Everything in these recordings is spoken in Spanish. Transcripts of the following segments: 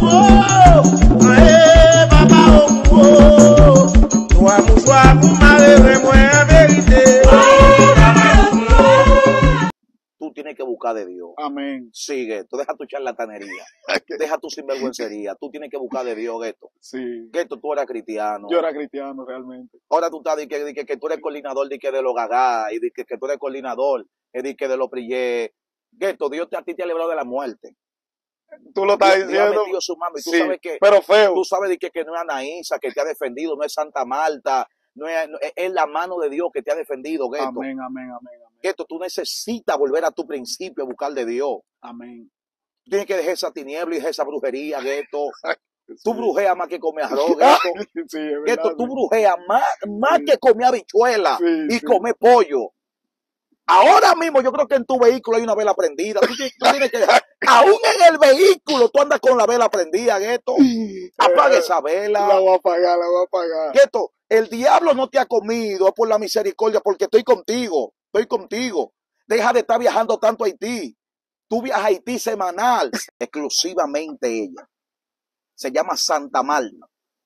Tú tienes que buscar de Dios. Amén. Sigue, tú deja tu charlatanería, deja tu sinvergüencería. Tú tienes que buscar de Dios, Gueto. Sí. Gueto, tú eras cristiano. Yo era cristiano realmente. Ahora tú estás que tú eres coordinador de los gagá, y que tú eres coordinador de los prillé. Gueto, Dios a ti te ha librado de la muerte. Tú lo estás diciendo. Dios ha metido su mano y tú Sí, sabes que, pero feo. tú sabes que no es Anaísa que te ha defendido, no es Santa Marta, es la mano de Dios que te ha defendido, Gueto. Amén, amén, amén, amén. Gueto, tú necesitas volver a tu principio, a buscar de Dios. Amén. Tú tienes que dejar esa tiniebla y dejar esa brujería, Gueto. Sí. Tú brujeas más que comer arroz, Gueto. Sí, es verdad, Gueto, tú sí. brujeas más Sí. que comer habichuela Sí, y sí. comer pollo. Ahora mismo yo creo que en tu vehículo hay una vela prendida. Tú tienes que dejar, aún en el vehículo tú andas con la vela prendida, Gueto. Apaga esa vela. La voy a apagar, la voy a apagar. Gueto, el diablo no te ha comido, es por la misericordia, porque estoy contigo. Deja de estar viajando tanto a Haití. Tú viajas a Haití semanal, exclusivamente ella. Se llama Santa Marta.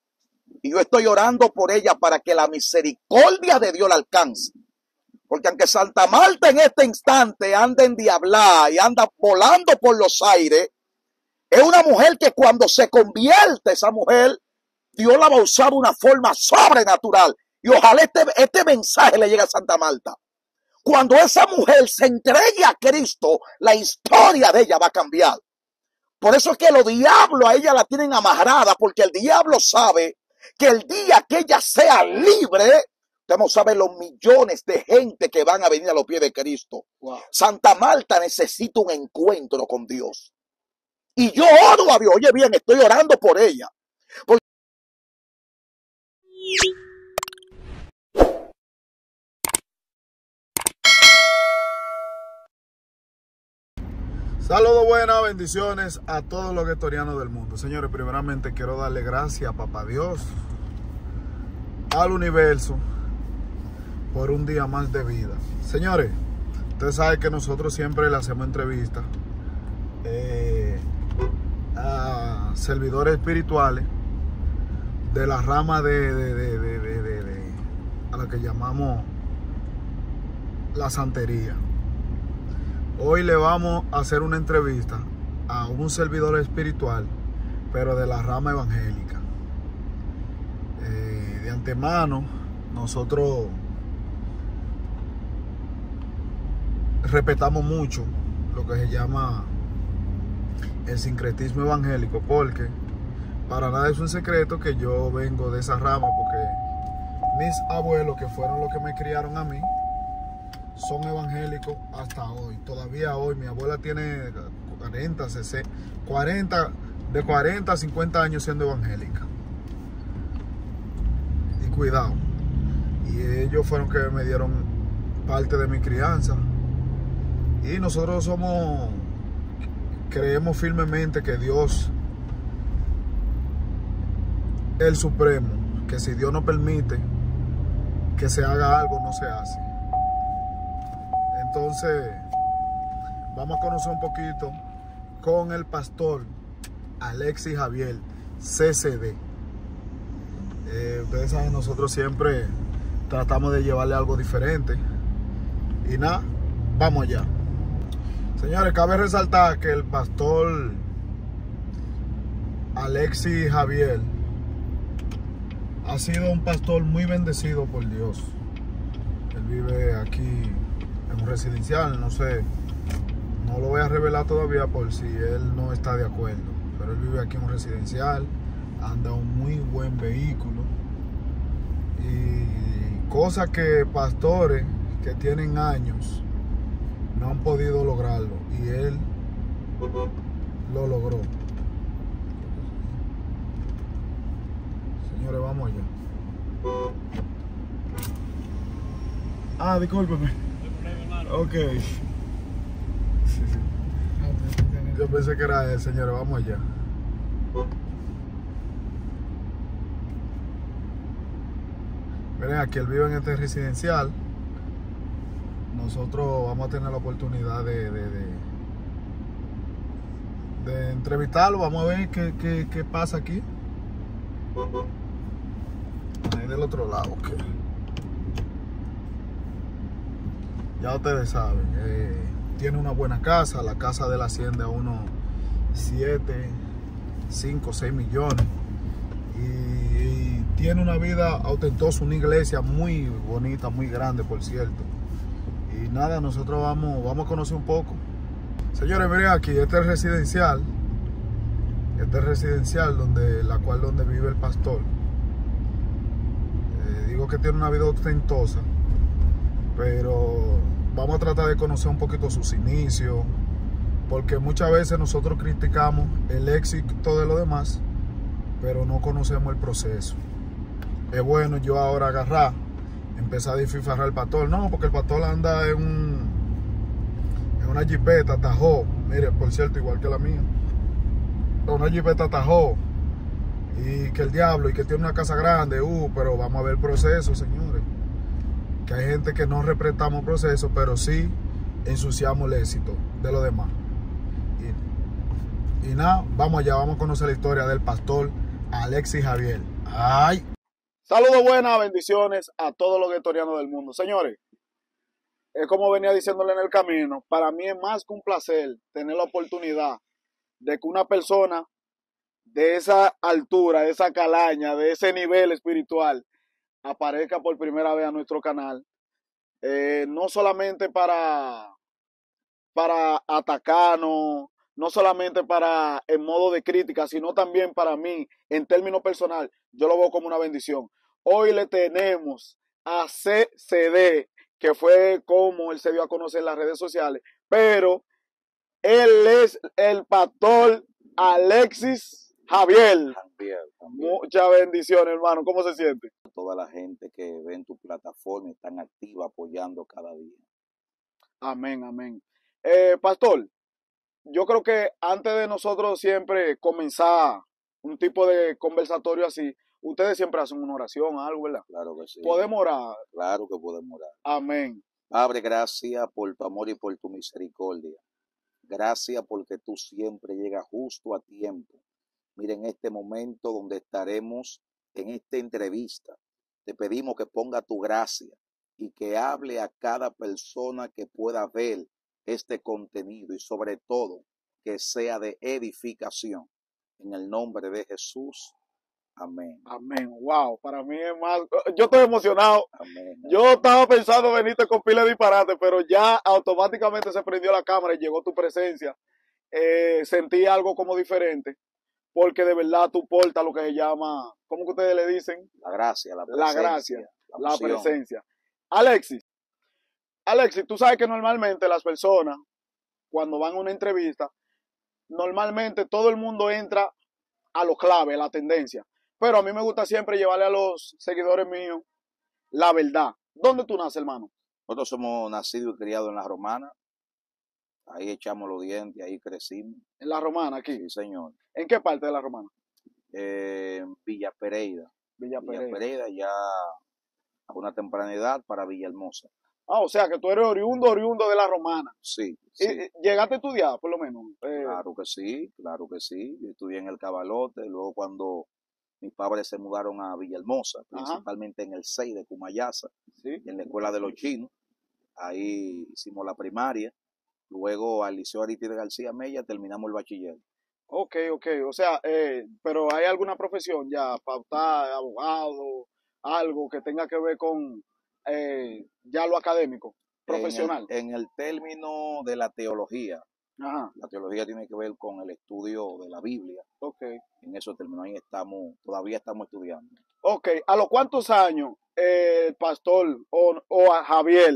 Y yo estoy orando por ella para que la misericordia de Dios la alcance. Porque aunque Santa Marta en este instante anda endiablada y anda volando por los aires, es una mujer que cuando se convierte esa mujer, Dios la va a usar de una forma sobrenatural. Y ojalá este mensaje le llegue a Santa Marta. Cuando esa mujer se entregue a Cristo, la historia de ella va a cambiar. Por eso es que los diablos a ella la tienen amarrada, porque el diablo sabe que el día que ella sea libre, usted sabe los millones de gente que van a venir a los pies de Cristo. Wow. Santa Marta necesita un encuentro con Dios. Y yo oro a Dios. Oye bien, estoy orando por ella. Saludos, buenas bendiciones a todos los guetorianos del mundo. Señores, primeramente quiero darle gracias a Papá Dios, al universo, por un día más de vida. Señores, ustedes saben que nosotros siempre le hacemos entrevistas a servidores espirituales de la rama a la que llamamos la santería. Hoy le vamos a hacer una entrevista a un servidor espiritual, pero de la rama evangélica. De antemano, nosotros respetamos mucho lo que se llama el sincretismo evangélico, porque para nada es un secreto que yo vengo de esa rama, porque mis abuelos, que fueron los que me criaron a mí, son evangélicos hasta hoy. Todavía hoy mi abuela tiene 40 a 50 años siendo evangélica. Y cuidado. Y ellos fueron que me dieron parte de mi crianza. Y nosotros creemos firmemente que Dios, el Supremo, que si Dios no permite que se haga algo, no se hace. Entonces, vamos a conocer un poquito con el pastor Alexis Javier, CCD. Ustedes saben, nosotros siempre tratamos de llevarle algo diferente. Y nada, vamos allá. Señores, cabe resaltar que el pastor Alexis Javier ha sido un pastor muy bendecido por Dios. Él vive aquí en un residencial, no sé, no lo voy a revelar todavía por si él no está de acuerdo, pero él vive aquí en un residencial, anda un muy buen vehículo y cosas que pastores que tienen años no han podido lograrlo, y él lo logró. Señores, vamos allá. Ah, discúlpeme. Ok. Yo pensé que era él, señores, vamos allá. Miren, aquí él vive en este residencial. Nosotros vamos a tener la oportunidad de entrevistarlo. Vamos a ver qué pasa aquí. Ahí del otro lado, ok. Ya ustedes saben, tiene una buena casa. La casa de él asciende a unos 7, 5, 6 millones. Y tiene una vida ostentosa, una iglesia muy bonita, muy grande, por cierto. Y nada, nosotros vamos a conocer un poco. Señores, miren aquí, este es residencial. Este es residencial donde vive el pastor. Digo que tiene una vida ostentosa, pero vamos a tratar de conocer un poquito sus inicios, porque muchas veces nosotros criticamos el éxito de los demás, pero no conocemos el proceso. Es bueno yo ahora agarrar, empezar a desfifarrar al pastor. No, porque el pastor anda en una jipeta Tahoe. Mire, por cierto, igual que la mía. Una jipeta Tahoe. Y que el diablo, y que tiene una casa grande. Pero vamos a ver el proceso, señores. Que hay gente que no respetamos el proceso, pero sí ensuciamos el éxito de los demás. Y nada, vamos allá, vamos a conocer la historia del pastor Alexis Javier. ¡Ay! Saludos, buenas bendiciones a todos los guetorianos del mundo. Señores, es como venía diciéndole en el camino, para mí es más que un placer tener la oportunidad de que una persona de esa altura, de esa calaña, de ese nivel espiritual, aparezca por primera vez a nuestro canal. No solamente para atacarnos, no solamente para en modo de crítica, sino también para mí, en términos personal, yo lo veo como una bendición. Hoy le tenemos a CCD, que fue como él se dio a conocer en las redes sociales, pero él es el pastor Alexis Javier. Muchas bendiciones, hermano. ¿Cómo se siente? Toda la gente que ve en tu plataforma están activa apoyando cada día. Amén, amén. Pastor, yo creo que antes de nosotros siempre comenzar un tipo de conversatorio así, ustedes siempre hacen una oración, algo, ¿verdad? Claro que sí. ¿Podemos orar? Claro que podemos orar. Amén. Padre, gracias por tu amor y por tu misericordia. Gracias porque tú siempre llegas justo a tiempo. Mira, en este momento donde estaremos en esta entrevista, te pedimos que ponga tu gracia y que hable a cada persona que pueda ver este contenido y sobre todo que sea de edificación. En el nombre de Jesús. Amén. Amén. Wow, para mí es más... Yo estoy emocionado. Amén. Yo estaba pensando venirte con pila de disparate, pero ya automáticamente se prendió la cámara y llegó tu presencia. Sentí algo como diferente, porque de verdad tú portas lo que se llama, ¿cómo que ustedes le dicen? La gracia, la presencia. La gracia, la unción. presencia. Alexis, tú sabes que normalmente las personas, cuando van a una entrevista, normalmente todo el mundo entra a lo clave, a la tendencia. Pero a mí me gusta siempre llevarle a los seguidores míos la verdad. ¿Dónde tú naces, hermano? Nosotros somos nacidos y criados en la Romana. Ahí echamos los dientes, ahí crecimos. En la Romana, aquí. Sí, señor. ¿En qué parte de la Romana? Villa Pereira. Villa Pereira, ya a una temprana edad para Villahermosa. Ah, o sea que tú eres oriundo de la Romana. Sí. ¿Llegaste a estudiar, por lo menos? Claro que sí, claro que sí. Yo estudié en el Cabalote, luego cuando mis padres se mudaron a Villahermosa, principalmente en el 6 de Cumayasa, ¿sí? En la escuela de los chinos. Ahí hicimos la primaria. Luego al Liceo Arístide García Mella terminamos el bachiller. Ok. O sea, pero ¿hay alguna profesión ya, pautada, abogado, algo que tenga que ver con ya lo académico, profesional? En el término de la teología. Ajá. La teología tiene que ver con el estudio de la Biblia. Ok. En eso terminó, ahí todavía estamos estudiando. Ok, ¿a los cuántos años el pastor o a Javier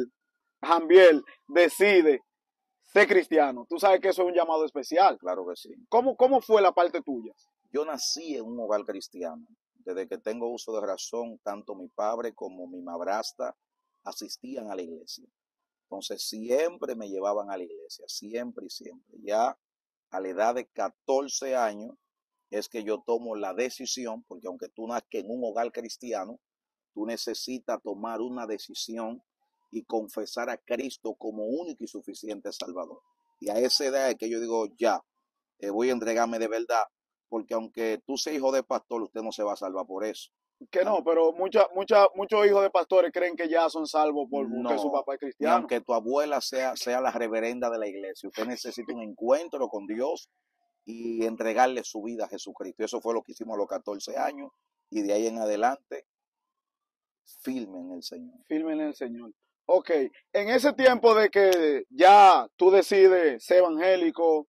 decide ser cristiano? Tú sabes que eso es un llamado especial. Claro que sí. ¿Cómo fue la parte tuya? Yo nací en un hogar cristiano. Desde que tengo uso de razón, tanto mi padre como mi madrastra asistían a la iglesia. Entonces siempre me llevaban a la iglesia, siempre y siempre. Ya a la edad de 14 años es que yo tomo la decisión, porque aunque tú nazcas en un hogar cristiano, tú necesitas tomar una decisión y confesar a Cristo como único y suficiente Salvador. Y a esa edad es que yo digo, ya, voy a entregarme de verdad, porque aunque tú seas hijo de pastor, usted no se va a salvar por eso. Que no, pero muchos hijos de pastores creen que ya son salvos porque su papá es Ni cristiano. aunque tu abuela sea la reverenda de la iglesia, usted necesita un encuentro con Dios y entregarle su vida a Jesucristo. Eso fue lo que hicimos a los 14 años y de ahí en adelante, firme en el Señor. Firme en el Señor. Ok, en ese tiempo de que ya tú decides ser evangélico,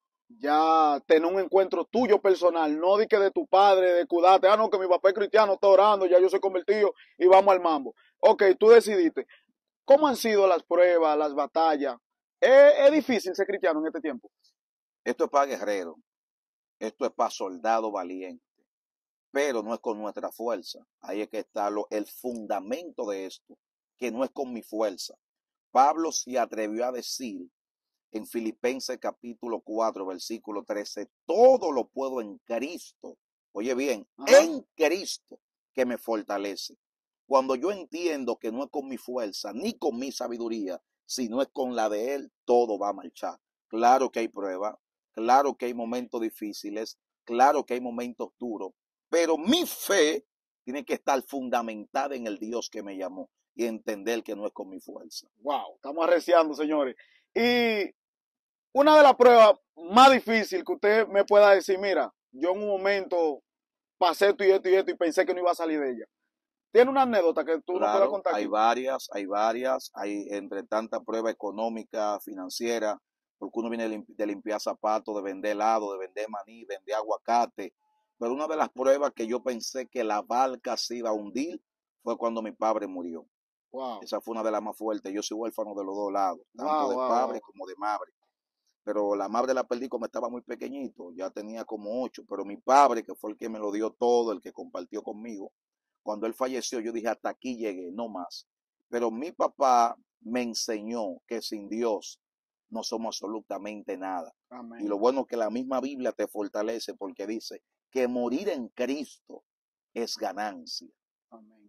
ya tener un encuentro tuyo personal, no de que de tu padre, de cuidarte, no, que mi papá es cristiano, está orando, ya yo soy convertido y vamos al mambo. Ok, tú decidiste. ¿Cómo han sido las pruebas, las batallas? ¿Es difícil ser cristiano en este tiempo? Esto es para guerreros, esto es para soldados valientes, pero no es con nuestra fuerza. Ahí es que está el fundamento de esto, que no es con mi fuerza. Pablo se atrevió a decir en Filipenses capítulo 4, versículo 13, todo lo puedo en Cristo. Oye bien, en Cristo que me fortalece. Cuando yo entiendo que no es con mi fuerza ni con mi sabiduría, sino es con la de Él, todo va a marchar. Claro que hay pruebas, claro que hay momentos difíciles, claro que hay momentos duros, pero mi fe tiene que estar fundamentada en el Dios que me llamó y entender que no es con mi fuerza. Wow, estamos arreciando, señores. Y una de las pruebas más difíciles que usted me pueda decir, mira, yo en un momento pasé esto y esto y esto y pensé que no iba a salir de ella. ¿Tiene una anécdota que tú no puedas contar? Hay varias, hay entre tanta prueba económica, financiera, porque uno viene de limpiar zapatos, de vender helado, de vender maní, vender aguacate. Pero una de las pruebas que yo pensé que la barca se iba a hundir fue cuando mi padre murió. Wow. Esa fue una de las más fuertes. Yo soy huérfano de los dos lados, tanto de padre como de madre. Pero la madre la perdí como estaba muy pequeñito, ya tenía como 8, pero mi padre, que fue el que me lo dio todo, el que compartió conmigo, cuando él falleció, yo dije, hasta aquí llegué, no más. Pero mi papá me enseñó que sin Dios no somos absolutamente nada. Amén. Y lo bueno es que la misma Biblia te fortalece porque dice que morir en Cristo es ganancia. Amén.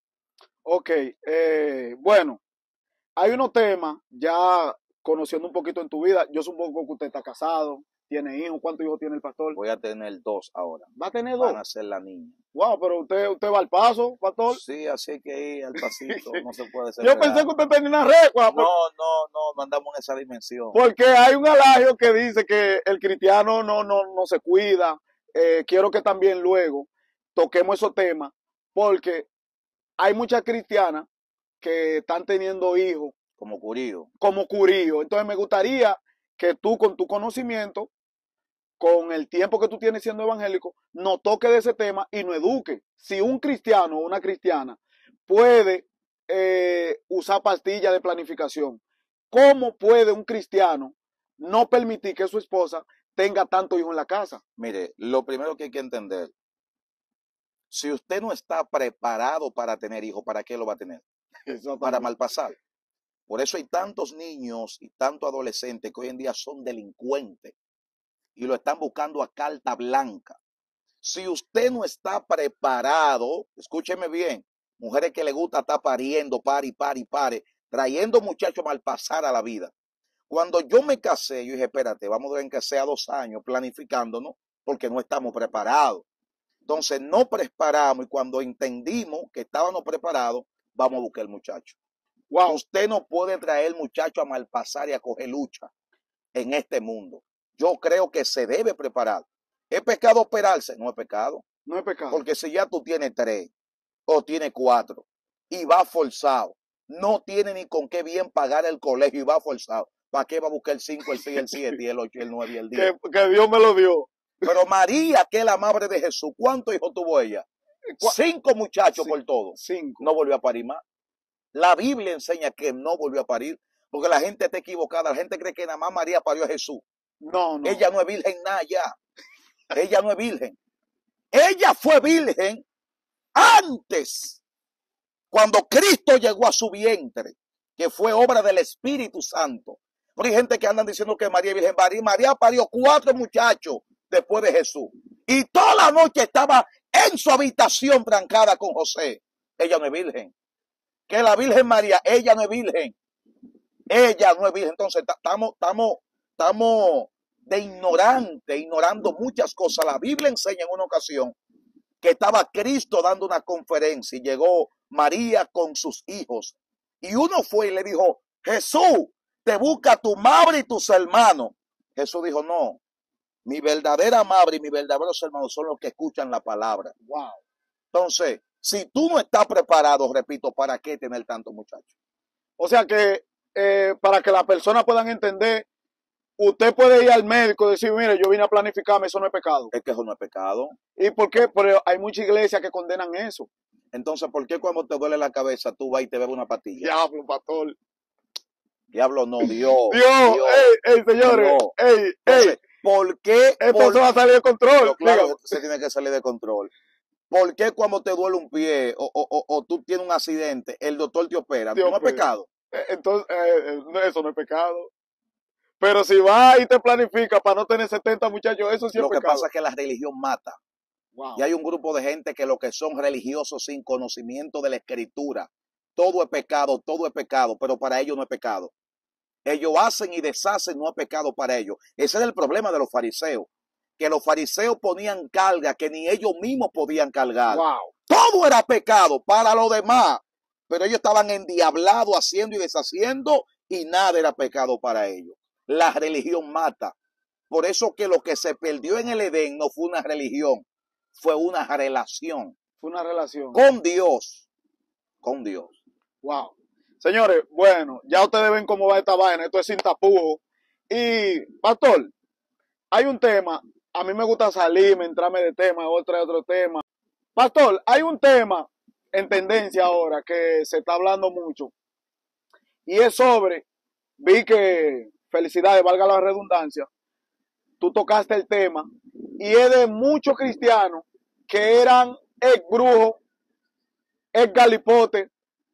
Ok, bueno, hay unos temas, ya conociendo un poquito en tu vida, yo supongo que usted está casado, tiene hijos. ¿Cuántos hijos tiene el pastor? Voy a tener 2 ahora. ¿Va a tener 2? Van a ser la niña. Wow, pero usted va al paso, pastor. Sí, así hay que ir al pasito, no se puede ser. Yo pensé que usted tenía una recua. No andamos en esa dimensión. Porque hay un adagio que dice que el cristiano no se cuida. Quiero que también luego toquemos esos temas, porque hay muchas cristianas que están teniendo hijos como curío. Entonces me gustaría que tú, con tu conocimiento, con el tiempo que tú tienes siendo evangélico, no toque de ese tema y no eduque. Si un cristiano o una cristiana puede usar pastillas de planificación, ¿cómo puede un cristiano no permitir que su esposa tenga tanto hijo en la casa? Mire, lo primero que hay que entender, si usted no está preparado para tener hijos, ¿para qué lo va a tener? Para malpasar. Por eso hay tantos niños y tantos adolescentes que hoy en día son delincuentes y lo están buscando a carta blanca. Si usted no está preparado, escúcheme bien, mujeres que le gusta estar pariendo, pare, trayendo muchachos malpasar a la vida. Cuando yo me casé, yo dije, espérate, vamos a ver que sea 2 años planificándonos porque no estamos preparados. Entonces no preparamos y cuando entendimos que estábamos preparados, vamos a buscar el muchacho. Wow. Usted no puede traer muchacho a malpasar y a coger lucha en este mundo. Yo creo que se debe preparar. ¿Es pecado operarse? No es pecado. No es pecado. Porque si ya tú tienes 3 o tienes 4 y va forzado, no tiene ni con qué bien pagar el colegio y va forzado, ¿para qué va a buscar el 5, el 6, el 7 y el 8, el 9 y el 10? Que Dios me lo dio. Pero María, que es la madre de Jesús, ¿cuántos hijos tuvo ella? 5 muchachos por todo. 5. No volvió a parir más. La Biblia enseña que no volvió a parir, porque la gente está equivocada. La gente cree que nada más María parió a Jesús. No. Ella no es virgen nada ya. Ella no es virgen. Ella fue virgen antes, cuando Cristo llegó a su vientre, que fue obra del Espíritu Santo. Porque hay gente que andan diciendo que María es virgen. María parió 4 muchachos después de Jesús. Y toda la noche estaba en su habitación trancada con José. Ella no es virgen. Que la Virgen María, ella no es virgen. Ella no es virgen. Entonces estamos de ignorante, ignorando muchas cosas. La Biblia enseña en una ocasión que estaba Cristo dando una conferencia y llegó María con sus hijos. Y uno fue y le dijo, Jesús, te busca tu madre y tus hermanos. Jesús dijo, no, mi verdadera madre y mis verdaderos hermanos son los que escuchan la palabra. Wow. Entonces, si tú no estás preparado, repito, ¿para qué tener tantos muchachos? O sea que para que las personas puedan entender, usted puede ir al médico y decir, mire, yo vine a planificarme, eso no es pecado. Es que eso no es pecado. ¿Y por qué? Porque hay muchas iglesias que condenan eso. Entonces, ¿por qué cuando te duele la cabeza tú vas y te bebes una pastilla? Diablo, pastor. Diablo, no, Dios. Señores, Dios. Entonces, ¿Por qué? Esto se va a salir de control. Claro, se tiene que salir de control. ¿Por qué cuando te duele un pie o tú tienes un accidente, el doctor te opera? ¿No es pecado? Entonces, eso no es pecado. Pero si va y te planifica para no tener 70 muchachos, eso sí es pecado. Lo que pasa es que la religión mata. Wow. Y hay un grupo de gente que lo que son religiosos sin conocimiento de la escritura. Todo es pecado, pero para ellos no es pecado. Ellos hacen y deshacen, no es pecado para ellos. Ese es el problema de los fariseos. Que los fariseos ponían carga que ni ellos mismos podían cargar. Wow. Todo era pecado para los demás. Pero ellos estaban endiablados haciendo y deshaciendo y nada era pecado para ellos. La religión mata. Por eso que lo que se perdió en el Edén no fue una religión, fue una relación. Fue una relación. Con Dios. Con Dios. Wow. Señores, bueno, ya ustedes ven cómo va esta vaina. Esto es sin tapujo. Y, pastor, hay un tema. A mí me gusta salirme, entrarme de tema, otro tema. Pastor, hay un tema en tendencia ahora que se está hablando mucho. Y es sobre, vi que, felicidades, valga la redundancia, tú tocaste el tema. Y es de muchos cristianos que eran ex brujos, ex galipotes,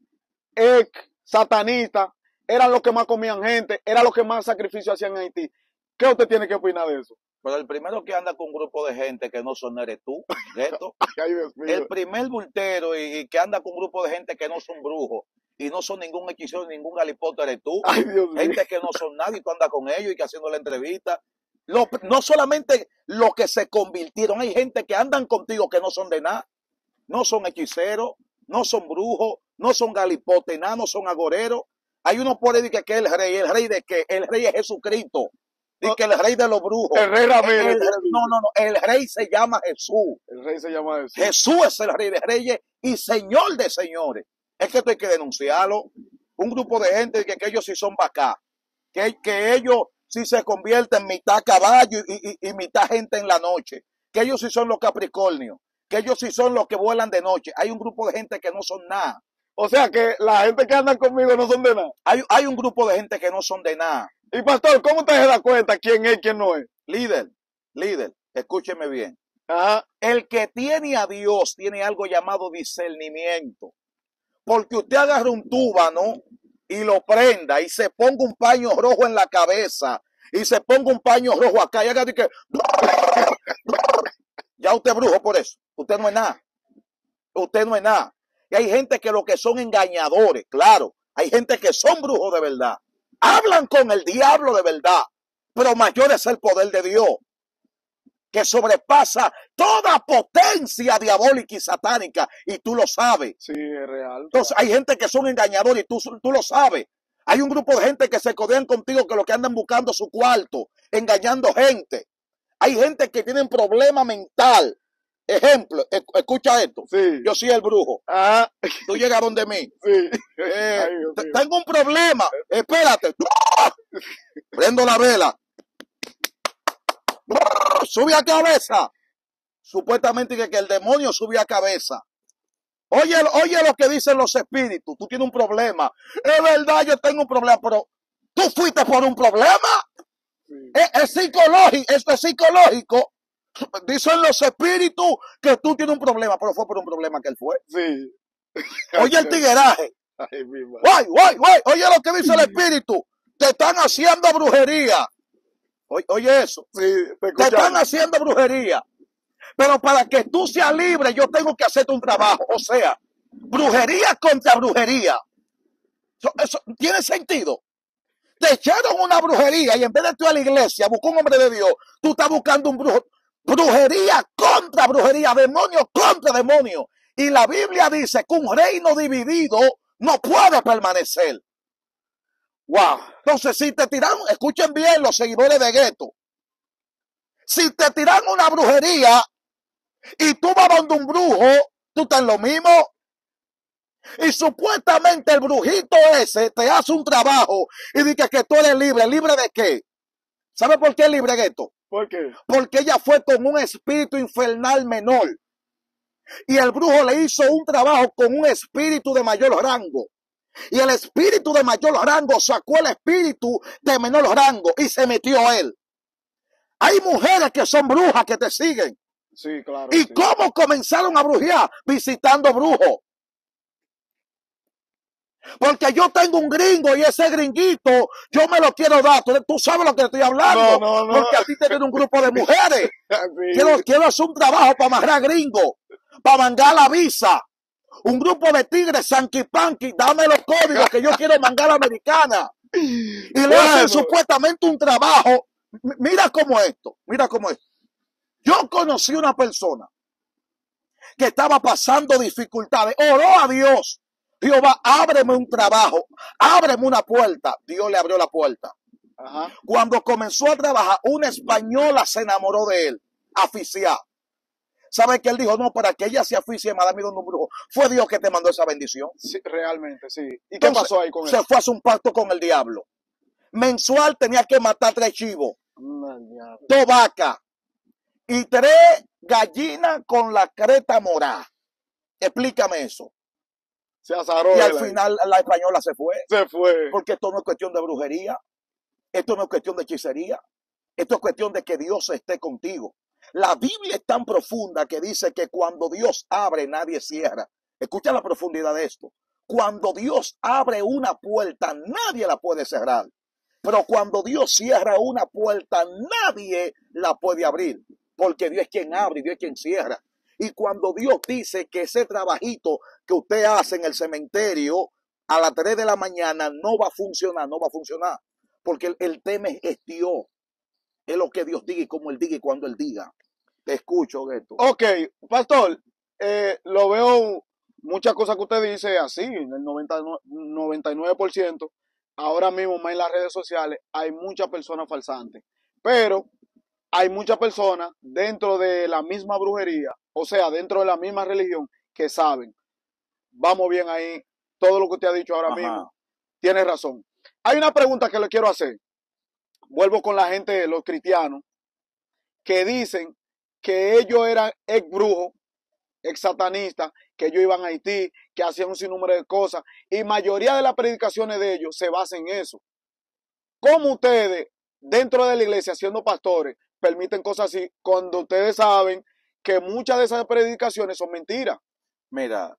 ex satanistas, eran los que más comían gente, eran los que más sacrificios hacían en Haití. ¿Qué usted tiene que opinar de eso? Pero el primero que anda con un grupo de gente que no son eres tú, ¿cierto? Ay, Dios mío. El primer bultero y que anda con un grupo de gente que no son brujos y no son ningún hechicero, ningún galipoto eres tú. Ay, Dios mío. Gente que no son nadie y tú andas con ellos y que haciendo la entrevista. No solamente los que se convirtieron, hay gente que andan contigo que no son de nada. No son hechiceros, no son brujos, no son galipotes, nada, no son agoreros. Hay uno por ahí que es el rey de qué, el rey es Jesucristo. Y que el rey de los brujos. El rey Ramírez. No, el rey se llama Jesús. El rey se llama Jesús. Jesús es el rey de reyes y señor de señores. Es que esto hay que denunciarlo. Un grupo de gente que ellos sí son vacá. Que ellos sí se convierten mitad caballo y mitad gente en la noche. Que ellos sí son los capricornios. Que ellos sí son los que vuelan de noche. Hay un grupo de gente que no son nada. O sea que la gente que anda conmigo no son de nada. Hay un grupo de gente que no son de nada. Y pastor, ¿cómo usted se da cuenta quién es y quién no es? Líder, escúcheme bien. Ajá. El que tiene a Dios tiene algo llamado discernimiento. Porque usted agarra un túbano y lo prenda y se ponga un paño rojo en la cabeza y se ponga un paño rojo acá y haga de que... Ya usted es brujo por eso. Usted no es nada. Usted no es nada. Y hay gente que lo que son engañadores, claro. Hay gente que son brujos de verdad. Hablan con el diablo de verdad. Pero mayor es el poder de Dios, que sobrepasa toda potencia diabólica y satánica. Y tú lo sabes. Sí, es real. Entonces hay gente que son engañadores y tú lo sabes. Hay un grupo de gente que se codean contigo que lo que andan buscando su cuarto, engañando gente. Hay gente que tienen problema mental. Ejemplo, escucha esto. Sí. Yo soy el brujo. Ajá. Tú llegas donde mí. Sí. Tengo un problema. Espérate. Prendo la vela. Sube a cabeza. Supuestamente que el demonio sube a cabeza. Oye lo que dicen los espíritus. Tú tienes un problema. Es verdad, yo tengo un problema, pero tú fuiste por un problema. Sí. Es psicológico. Esto es psicológico. Dicen los espíritus que tú tienes un problema, pero fue por un problema que él fue. Sí. Oye el tigueraje. Ay, guay. Oye lo que dice el espíritu. Te están haciendo brujería. Oye eso. Sí, te están haciendo brujería. Pero para que tú seas libre, yo tengo que hacerte un trabajo. O sea, brujería contra brujería. Eso tiene sentido. Te echaron una brujería y en vez de tú ir a la iglesia, buscar un hombre de Dios, tú estás buscando un brujo. Brujería contra brujería, demonio contra demonio. Y la Biblia dice que un reino dividido no puede permanecer. Wow. Entonces, si te tiran, escuchen bien los seguidores de Gueto. Si te tiran una brujería y tú vas donde un brujo, tú estás en lo mismo. Y supuestamente el brujito ese te hace un trabajo y dice que tú eres libre. ¿Libre de qué? ¿Sabe por qué es libre, Gueto? ¿Por qué? Porque ella fue con un espíritu infernal menor. Y el brujo le hizo un trabajo con un espíritu de mayor rango. Y el espíritu de mayor rango sacó el espíritu de menor rango y se metió él. Hay mujeres que son brujas que te siguen. Sí, claro. ¿Y sí. cómo comenzaron a brujear? Visitando brujos. Porque yo tengo un gringo y ese gringuito yo me lo quiero dar. Tú sabes lo que estoy hablando. No. Porque a ti te viene un grupo de mujeres. Sí. Quiero hacer un trabajo para amarrar gringo, para mangar la visa. Un grupo de tigres, Sanky Panky, dame los códigos que yo quiero mangar la americana. Y le hacen supuestamente un trabajo. Mira cómo esto. Yo conocí una persona que estaba pasando dificultades. Oró a Dios. Jehová, ábreme un trabajo, ábreme una puerta. Dios le abrió la puerta. Ajá. Cuando comenzó a trabajar, una española se enamoró de él, aficiada. ¿Sabe que él dijo? No, para que ella se aficie, madame, donde un brujo. Fue Dios que te mandó esa bendición. Sí, realmente, sí. ¿Y Entonces, qué pasó ahí con se él? fue a hacer un pacto con el diablo. Mensual tenía que matar 3 chivos, 2 vacas y 3 gallinas con la creta morada. Explícame eso. Se azaró. Y al final la española se fue. Se fue. Porque esto no es cuestión de brujería. Esto no es cuestión de hechicería. Esto es cuestión de que Dios esté contigo. La Biblia es tan profunda que dice que cuando Dios abre, nadie cierra. Escucha la profundidad de esto. Cuando Dios abre una puerta, nadie la puede cerrar. Pero cuando Dios cierra una puerta, nadie la puede abrir. Porque Dios es quien abre y Dios es quien cierra. Y cuando Dios dice que ese trabajito que usted hace en el cementerio a las 3 de la mañana no va a funcionar, Porque el tema es Dios. Es lo que Dios diga y como Él diga y cuando Él diga. Te escucho, Gueto. Ok, pastor, lo veo, muchas cosas que usted dice así, en el 99%. Ahora mismo más en las redes sociales hay muchas personas falsantes. Pero hay muchas personas dentro de la misma brujería, o sea, dentro de la misma religión, que saben. Vamos bien ahí. Todo lo que usted ha dicho ahora mismo tiene razón. Hay una pregunta que le quiero hacer. Vuelvo con la gente, los cristianos, que dicen que ellos eran ex brujos, ex satanistas, que ellos iban a Haití, que hacían un sinnúmero de cosas. Y mayoría de las predicaciones de ellos se basan en eso. ¿Cómo ustedes, dentro de la iglesia, siendo pastores, permiten cosas así cuando ustedes saben que muchas de esas predicaciones son mentiras? Mira,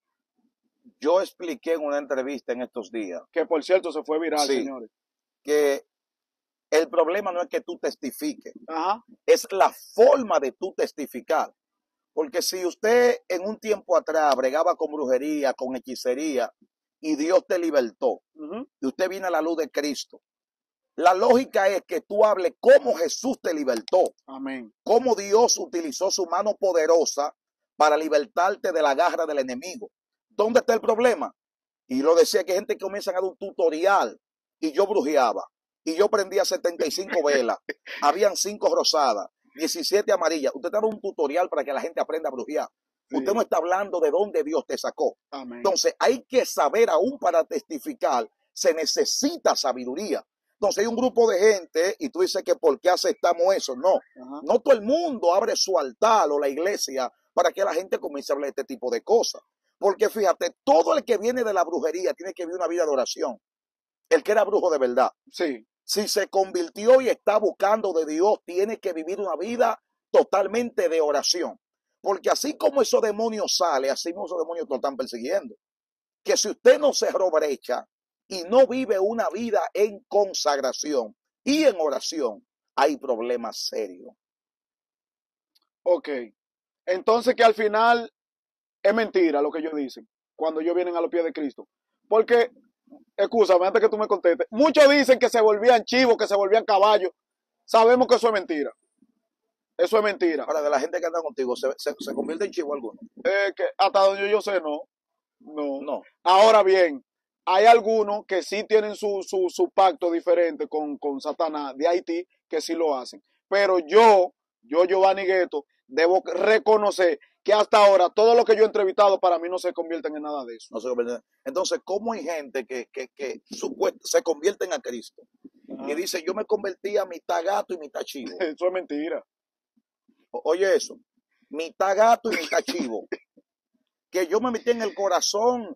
yo expliqué en una entrevista en estos días. Que por cierto se fue viral, señores. Que el problema no es que tú testifiques. Ajá. Es la forma de tú testificar. Porque si usted en un tiempo atrás bregaba con brujería, con hechicería, y Dios te libertó, y usted viene a la luz de Cristo, la lógica es que tú hables cómo Jesús te libertó. Amén. Cómo Dios utilizó su mano poderosa para libertarte de la garra del enemigo. ¿Dónde está el problema? Y lo decía que gente comienza a dar un tutorial y yo brujeaba. Y yo prendía 75 velas. Habían 5 rosadas, 17 amarillas. Usted está dando un tutorial para que la gente aprenda a brujear. Sí. Usted no está hablando de dónde Dios te sacó. Amén. Entonces hay que saber, aún para testificar, se necesita sabiduría. Entonces hay un grupo de gente y tú dices que ¿por qué aceptamos eso? No, no todo el mundo abre su altar o la iglesia para que la gente comience a hablar de este tipo de cosas. Porque fíjate, todo el que viene de la brujería tiene que vivir una vida de oración. El que era brujo de verdad. Sí. Si se convirtió y está buscando de Dios, tiene que vivir una vida totalmente de oración. Porque así como esos demonios salen, así mismo esos demonios lo están persiguiendo. Que si usted no cerró brecha y no vive una vida en consagración y en oración, hay problemas serios. Ok. Entonces que al final es mentira lo que ellos dicen cuando ellos vienen a los pies de Cristo. Porque Escúchame, antes que tú me contestes. Muchos dicen que se volvían chivos, que se volvían caballos. Sabemos que eso es mentira. Eso es mentira. Ahora, de la gente que anda contigo, ¿se convierte en chivo alguno? Que hasta donde yo sé, no. No. No. Ahora bien, hay algunos que sí tienen su pacto diferente con Satanás de Haití, que sí lo hacen. Pero yo, Giovanni Gueto, debo reconocer que hasta ahora todo lo que yo he entrevistado para mí no se convierten en nada de eso. No se convierten. Entonces, ¿cómo hay gente que se convierten a Cristo? Ajá. Y dice, yo me convertí a mitad gato y mitad chivo. Eso es mentira. Oye eso, mitad gato y mitad chivo. Que yo me metí en el corazón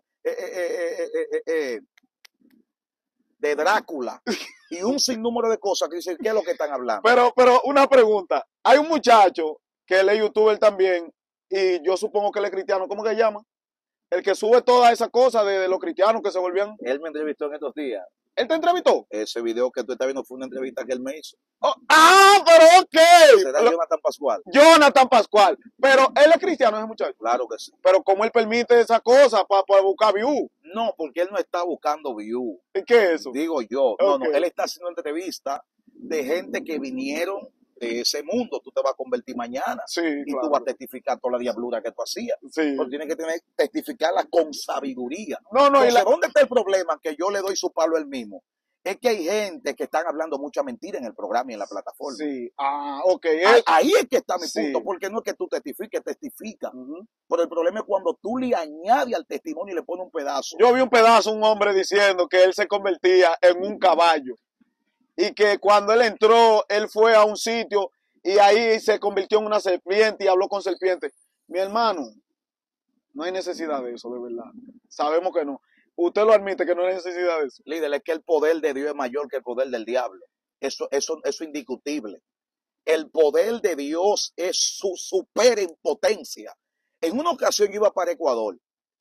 de Drácula y un sinnúmero de cosas que dicen, ¿qué es lo que están hablando? Pero una pregunta. Hay un muchacho que él es youtuber también y yo supongo que él es cristiano. ¿Cómo que se llama? El que sube todas esas cosas de los cristianos que se volvían. Él me entrevistó en estos días. ¿Él te entrevistó? Ese video que tú estás viendo fue una entrevista que él me hizo. Oh, pero ok. ¿Será Jonathan Pascual? Jonathan Pascual. Pero él es cristiano, ese muchacho. Claro que sí. Pero ¿cómo él permite esa cosa para buscar view? No, porque él no está buscando view. ¿Y qué es eso? Digo yo. No, Okay. no, él está haciendo entrevistas de gente que vinieron de ese mundo. Tú te vas a convertir mañana. Sí, y claro. tú vas a testificar toda la diablura que tú hacías. Sí. Pero tienes que testificarla con sabiduría. No, Entonces, ¿dónde está el problema? Que yo le doy su palo él mismo. Es que hay gente que están hablando mucha mentira en el programa y en la plataforma. Sí. Ok. Ahí es que está mi Sí. punto, porque no es que tú testifiques, testifica. Uh-huh. Pero el problema es cuando tú le añades al testimonio y le pones un pedazo. Yo vi un pedazo, un hombre diciendo que él se convertía en un caballo y que cuando él entró, él fue a un sitio y ahí se convirtió en una serpiente y habló con serpiente. Mi hermano, no hay necesidad de eso, de verdad. Sabemos que no. Usted lo admite que no hay necesidad de eso. Líder, es que el poder de Dios es mayor que el poder del diablo. Eso es indiscutible. El poder de Dios es su super en potencia. En una ocasión yo iba para Ecuador.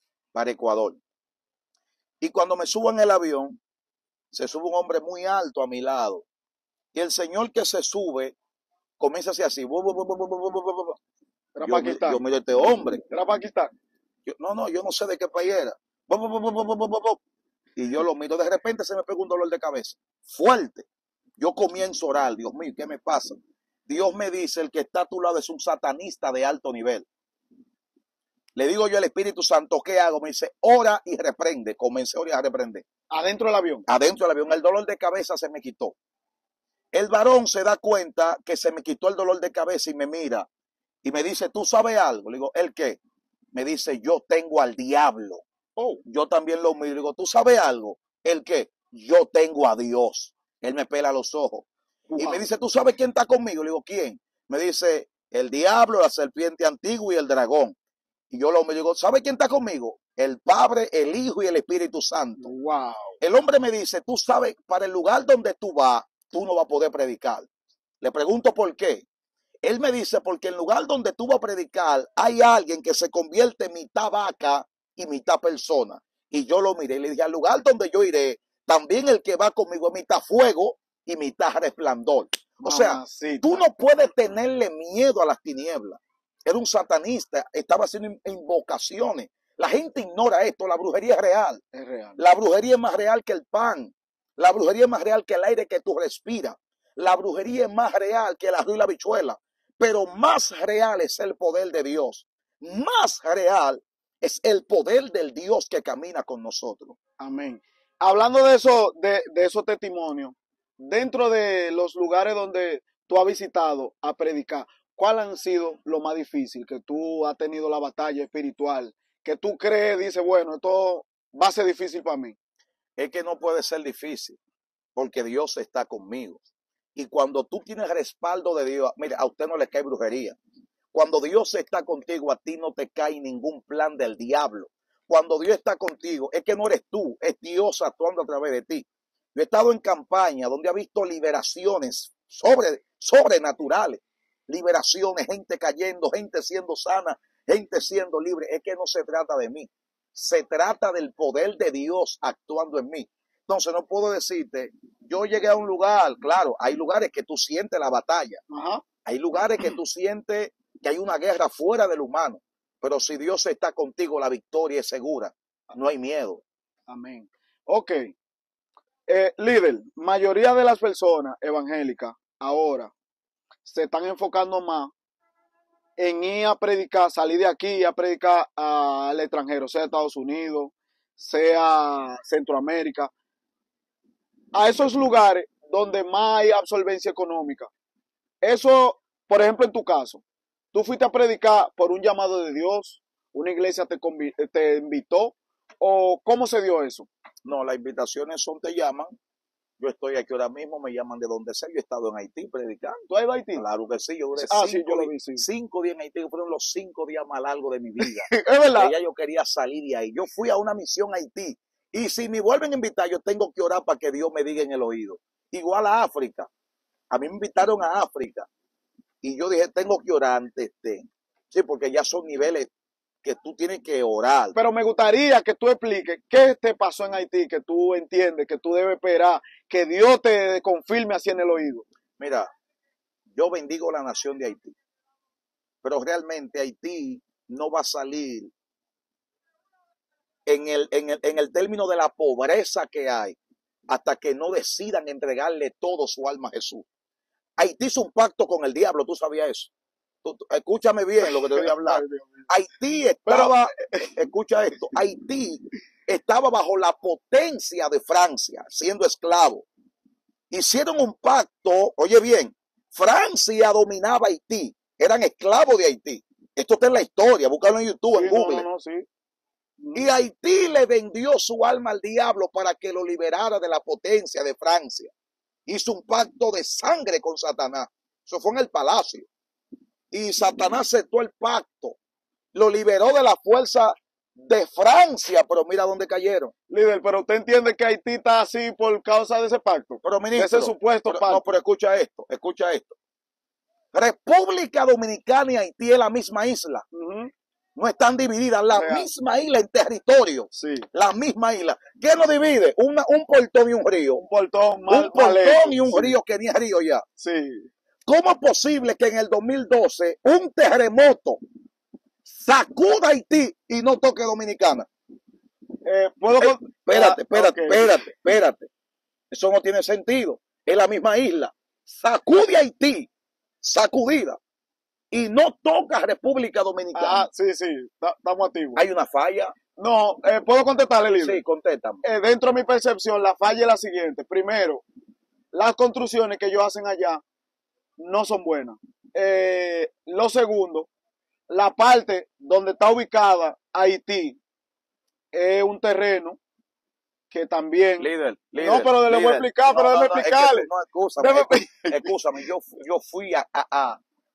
Y cuando me subo en el avión, se sube un hombre muy alto a mi lado. Y el señor que se sube comienza a hacer así. Era Pakistán. Yo miro a este hombre. Era Pakistán. Yo no sé de qué país era. Y yo lo miro, de repente se me pega un dolor de cabeza, fuerte. Yo comienzo a orar, Dios mío, ¿qué me pasa? Dios me dice, el que está a tu lado es un satanista de alto nivel. Le digo yo al Espíritu Santo, ¿qué hago? Me dice, ora y reprende. Comencé a orar y a reprender. Adentro del avión. Adentro del avión, el dolor de cabeza se me quitó. El varón se da cuenta que se me quitó el dolor de cabeza y me mira y me dice, ¿tú sabes algo? Le digo, ¿el qué? Me dice, yo tengo al diablo. Oh, yo también lo miro. Le digo, ¿tú sabes algo? ¿El qué? Yo tengo a Dios. Él me pela los ojos. Wow. Y me dice, ¿tú sabes quién está conmigo? Le digo, ¿quién? Me dice, el diablo, la serpiente antigua y el dragón. Y yo lo miro y digo, ¿sabe quién está conmigo? El Padre, el Hijo y el Espíritu Santo. Wow. El hombre me dice, tú sabes, para el lugar donde tú vas, tú no vas a poder predicar. Le pregunto por qué. Él me dice, porque en el lugar donde tú vas a predicar, hay alguien que se convierte en mitad vaca y mitad persona. Y yo lo miré y le dije, al lugar donde yo iré, también el que va conmigo es mitad fuego y mitad resplandor. O sea, tú no puedes tenerle miedo a las tinieblas. Era un satanista, estaba haciendo invocaciones. La gente ignora esto, la brujería es real. Es real. La brujería es más real que el pan. La brujería es más real que el aire que tú respiras. La brujería es más real que el arroz y la habichuela. Pero más real es el poder de Dios. Más real es el poder del Dios que camina con nosotros. Amén. Hablando de eso, de esos testimonios, dentro de los lugares donde tú has visitado a predicar, ¿cuál han sido lo más difícil que tú has tenido la batalla espiritual? Que tú crees, dices, bueno, esto va a ser difícil para mí. Es que no puede ser difícil, porque Dios está conmigo. Y cuando tú tienes respaldo de Dios, mira, a usted no le cae brujería. Cuando Dios está contigo, a ti no te cae ningún plan del diablo. Cuando Dios está contigo, es que no eres tú, es Dios actuando a través de ti. Yo he estado en campaña donde he visto liberaciones sobrenaturales. Liberaciones, gente cayendo, gente siendo sana, gente siendo libre. Es que no se trata de mí. Se trata del poder de Dios actuando en mí. Entonces no puedo decirte, yo llegué a un lugar, claro, hay lugares que tú sientes la batalla. Ajá. Hay lugares que tú sientes que hay una guerra fuera del humano. Pero si Dios está contigo, la victoria es segura. No hay miedo. Amén. Ok. Líder, mayoría de las personas evangélicas ahora se están enfocando más en ir a predicar, salir de aquí y a predicar al extranjero, sea Estados Unidos, sea Centroamérica, a esos lugares donde más hay absolvencia económica. Eso, por ejemplo, en tu caso, tú fuiste a predicar por un llamado de Dios, una iglesia te invitó, o cómo se dio eso. No, las invitaciones son, te llaman. Yo estoy aquí ahora mismo, me llaman de donde sea. Yo he estado en Haití predicando. ¿Tú has ido a Haití? Claro que sí, yo duré Sí, yo lo vi, sí. 5 días en Haití, fueron los 5 días más largos de mi vida. Es verdad. Ya yo quería salir de ahí. Yo fui a una misión a Haití. Y si me vuelven a invitar, yo tengo que orar para que Dios me diga en el oído. Igual a África. A mí me invitaron a África. Y yo dije, tengo que orar antes de. Sí, porque ya son niveles que tú tienes que orar. Pero me gustaría que tú expliques qué te pasó en Haití, que tú entiendes, que tú debes esperar, que Dios te confirme así en el oído. Mira, yo bendigo la nación de Haití, pero realmente Haití no va a salir en el término de la pobreza que hay hasta que no decidan entregarle todo su alma a Jesús. Haití hizo un pacto con el diablo, ¿tú sabías eso? Escúchame bien lo que te voy a hablar. Haití estaba, escucha esto, Haití estaba bajo la potencia de Francia, siendo esclavo. Hicieron un pacto, oye bien, Francia dominaba Haití, eran esclavos de Haití. Esto está en la historia, búscalo en YouTube, Sí, en Google. sí. Y Haití le vendió su alma al diablo para que lo liberara de la potencia de Francia. Hizo un pacto de sangre con Satanás. Eso fue en el palacio. Y Satanás aceptó el pacto. Lo liberó de la fuerza de Francia, pero mira dónde cayeron. Líder, pero usted entiende que Haití está así por causa de ese pacto. Pero ministro, de ese supuesto pacto. No, pero escucha esto. República Dominicana y Haití es la misma isla. No están divididas, la misma isla en territorio. Sí. La misma isla. ¿Qué nos divide? Un portón y un río. Un portón y un río que ni es río ya. Sí. ¿Cómo es posible que en el 2012 un terremoto sacuda Haití y no toque Dominicana? Espérate. Eso no tiene sentido. Es la misma isla. Sacude Haití, sacudida, y no toca República Dominicana. Sí, estamos activos. ¿Hay una falla? No, ¿puedo contestarle, líder? Sí, contéstame. Dentro de mi percepción, la falla es la siguiente. Primero, las construcciones que ellos hacen allá no son buenas. Lo segundo, la parte donde está ubicada Haití es un terreno que también... Líder. No, pero le voy a explicar, pero déjame explicarle. Excúsame, yo fui a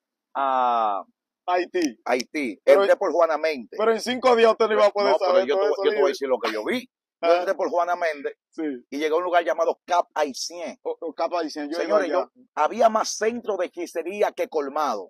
Haití. Entré por Juana Méndez. Pero en 5 días usted no iba a poder saber yo todo te eso. voy a decir lo que yo vi. Yo entré por Juana Méndez y llegué a un lugar llamado Cap Haitien. Cap Haitien. Señores, había más centro de hechicería que colmado.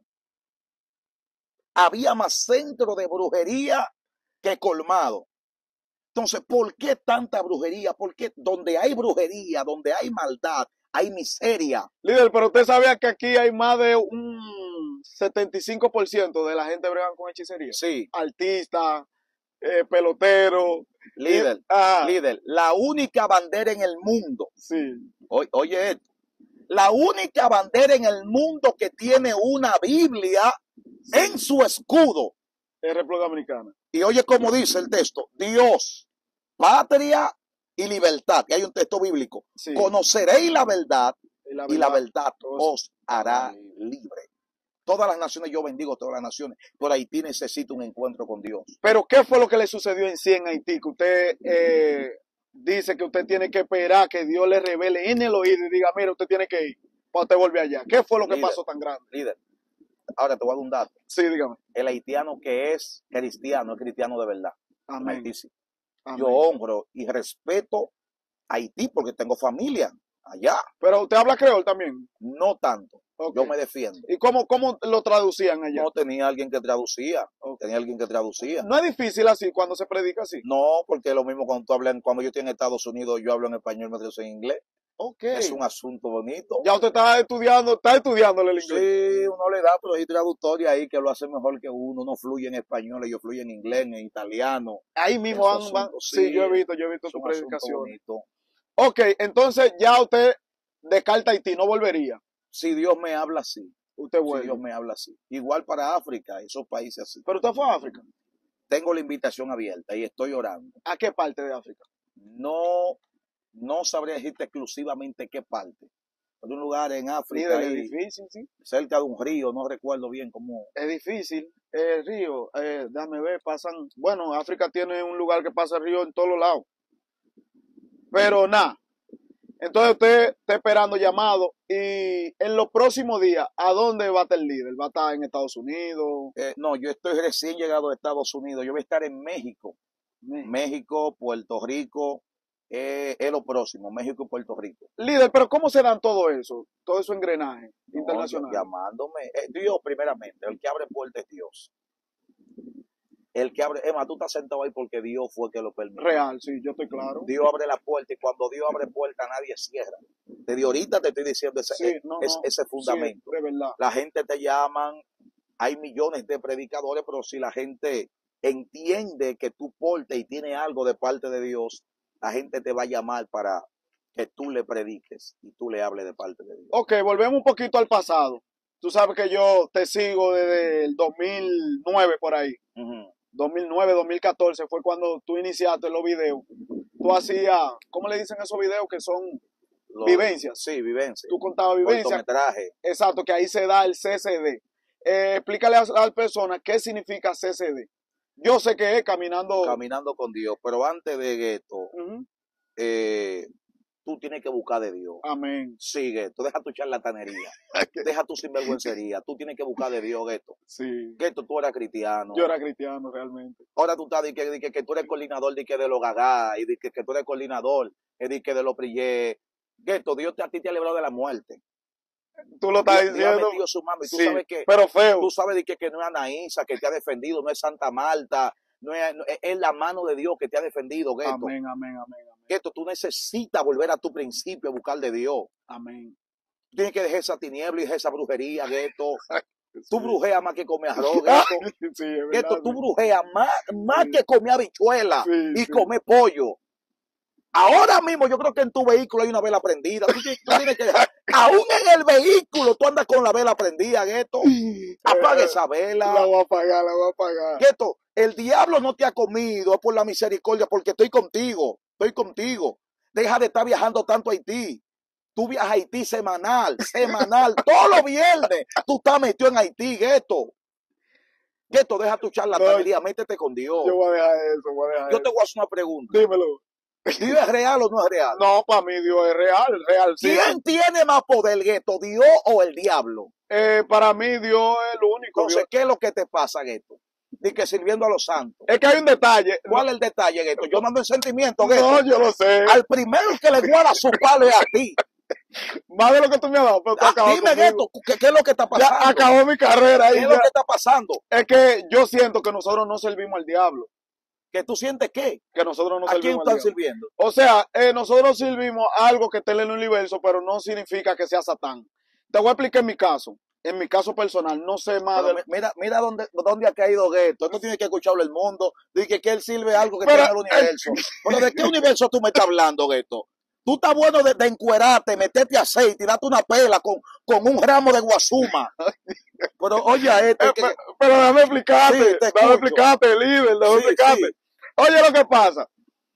Había más centro de brujería que colmado. Entonces, ¿por qué tanta brujería? Porque donde hay brujería, donde hay maldad, hay miseria. Líder, pero usted sabía que aquí hay más de un 75% de la gente bregan con hechicería. Sí. Artistas, peloteros. Líder, la única bandera en el mundo. Sí. Oye esto. La única bandera en el mundo que tiene una Biblia en su escudo es República Dominicana. Y oye cómo dice el texto: Dios, patria y libertad. Y hay un texto bíblico. Sí. Conoceréis la verdad y la verdad os hará libre. Todas las naciones, yo bendigo todas las naciones, pero Haití necesita un encuentro con Dios. Pero ¿qué fue lo que le sucedió en sí en Haití? Que usted dice que usted tiene que esperar que Dios le revele en el oído y diga, mira, usted tiene que ir para usted volver allá. ¿Qué fue lo que pasó tan grande? Líder, ahora te voy a dar un dato. Sí, dígame. El haitiano que es cristiano de verdad. Amén. Haití, sí. Amén. Yo honro y respeto a Haití porque tengo familia allá. Pero usted habla creol también. No tanto. Okay. Yo me defiendo. ¿Y cómo lo traducían allá? No, tenía alguien que traducía. ¿No es difícil así cuando se predica así? No, porque es lo mismo cuando tú hablas, cuando yo estoy en Estados Unidos, yo hablo en español, me traducen en inglés. Ok. Es un asunto bonito. Ya usted está estudiándole el inglés. Sí, uno le da, pero hay traductores ahí que lo hacen mejor que uno. Uno fluye en español, ellos fluyen en inglés, en italiano. Ahí mismo van. Sí, yo he visto Es sus un asunto predicaciones. bonito. Ok, entonces ya usted descarta Haití, no volvería. Si Dios me habla así. Usted Si vuelve. Dios me habla así. Igual para África, esos países así. Pero usted fue a África. Tengo la invitación abierta y estoy orando. ¿A qué parte de África? No sabría decirte exclusivamente qué parte. Hay un lugar en África, Líder, ahí, es difícil, sí. cerca de un río, no recuerdo bien cómo. Es difícil. El río, déjame ver, pasan. Bueno, África tiene un lugar que pasa río en todos lados. Pero nada. Entonces usted está esperando llamado y en los próximos días, ¿a dónde va a estar el líder? ¿Va a estar en Estados Unidos? No, yo estoy recién llegado a Estados Unidos. Yo voy a estar en México. México, Puerto Rico, es lo próximo, México y Puerto Rico. Líder, pero ¿cómo se dan todo eso engranaje internacional? Llamándome, Dios primeramente, el que abre puertas es Dios. El que abre, tú estás sentado ahí porque Dios fue que lo permitió. Real, sí, yo estoy claro. Dios abre la puerta y cuando Dios abre puerta nadie cierra. Desde ahorita te estoy diciendo ese fundamento. Sí, de verdad. La gente te llaman, hay millones de predicadores, pero si la gente entiende que tú portes y tiene algo de parte de Dios, la gente te va a llamar para que tú le prediques y tú le hables de parte de Dios. Ok, volvemos un poquito al pasado. Tú sabes que yo te sigo desde el 2009 por ahí. 2009, 2014 fue cuando tú iniciaste los videos. Tú hacías, ¿cómo le dicen esos videos que son vivencias? Sí, vivencias. Tú contabas vivencias. Cortometraje. Exacto, que ahí se da el CCD. Explícale a las personas qué significa CCD. Yo sé que es caminando con Dios, pero antes de esto, tú tienes que buscar de Dios. Amén. Sí, Gueto, deja tu charlatanería, deja tu sinvergüencería, tú tienes que buscar de Dios, Gueto. Sí. Gueto, tú eras cristiano. Yo era cristiano realmente. Ahora tú estás que tú eres coordinador de los gagá, y que tú eres coordinador de los prillé. Gueto, Dios a ti te ha librado de la muerte. Tú lo estás diciendo. Dios ha metido su mano y tú sí, sabes que, pero feo. Tú sabes que no es Anaísa que te ha defendido, no es Santa Marta, es la mano de Dios que te ha defendido, Gueto. Amén, amén, amén. Gueto, tú necesitas volver a tu principio, a buscar de Dios. Amén. Tú tienes que dejar esa tiniebla y dejar esa brujería, Gueto. Tú brujeas más que comer arroz, Gueto. Sí, Gueto, tú brujeas más que comer habichuela y comer pollo. Ahora mismo yo creo que en tu vehículo hay una vela prendida. Tú tienes que dejar, aún en el vehículo tú andas con la vela prendida, Gueto. Apaga esa vela. La voy a apagar. Gueto, el diablo no te ha comido, es por la misericordia, porque estoy contigo. Deja de estar viajando tanto a Haití. Tú viajas a Haití semanal. Todos los viernes tú estás metido en Haití, Gueto. Gueto, deja tu charlatanería, métete con Dios. Yo voy a dejar eso, Yo te voy a hacer una pregunta. Dímelo. ¿Dios es real o no es real? No, para mí Dios es real. Sí. ¿Quién tiene más poder, Gueto, Dios o el diablo? Para mí Dios es el único. Entonces, Dios. ¿qué es lo que te pasa, Gueto? Di que sirviendo a los santos. Es que hay un detalle. ¿Cuál es el detalle, Gueto? Yo no ando en sentimiento, Gueto. No, yo lo sé. Al primero que le guarda su palo es a ti. Más de lo que tú me has dado. Pero dime, Gueto, ¿qué es lo que está pasando? Ya acabó mi carrera. ¿Qué es lo que está pasando? Es que yo siento que nosotros no servimos al diablo. ¿Que tú sientes qué? Que nosotros no servimos. ¿A quién están sirviendo? O sea, nosotros servimos algo que esté en el universo, pero no significa que sea Satán. Te voy a explicar en mi caso. En mi caso personal, no sé más. Mira dónde ha caído Gueto. Esto tiene que escucharlo el mundo. Dice que él sirve algo que tiene el universo. ¿Pero de qué universo tú me estás hablando, Gueto? Tú estás bueno de encuerarte, meterte aceite y darte una pela con un ramo de guasuma. Pero oye, pero déjame explicarte, sí, déjame explicarte, líder, déjame explicarte. Sí. Oye lo que pasa.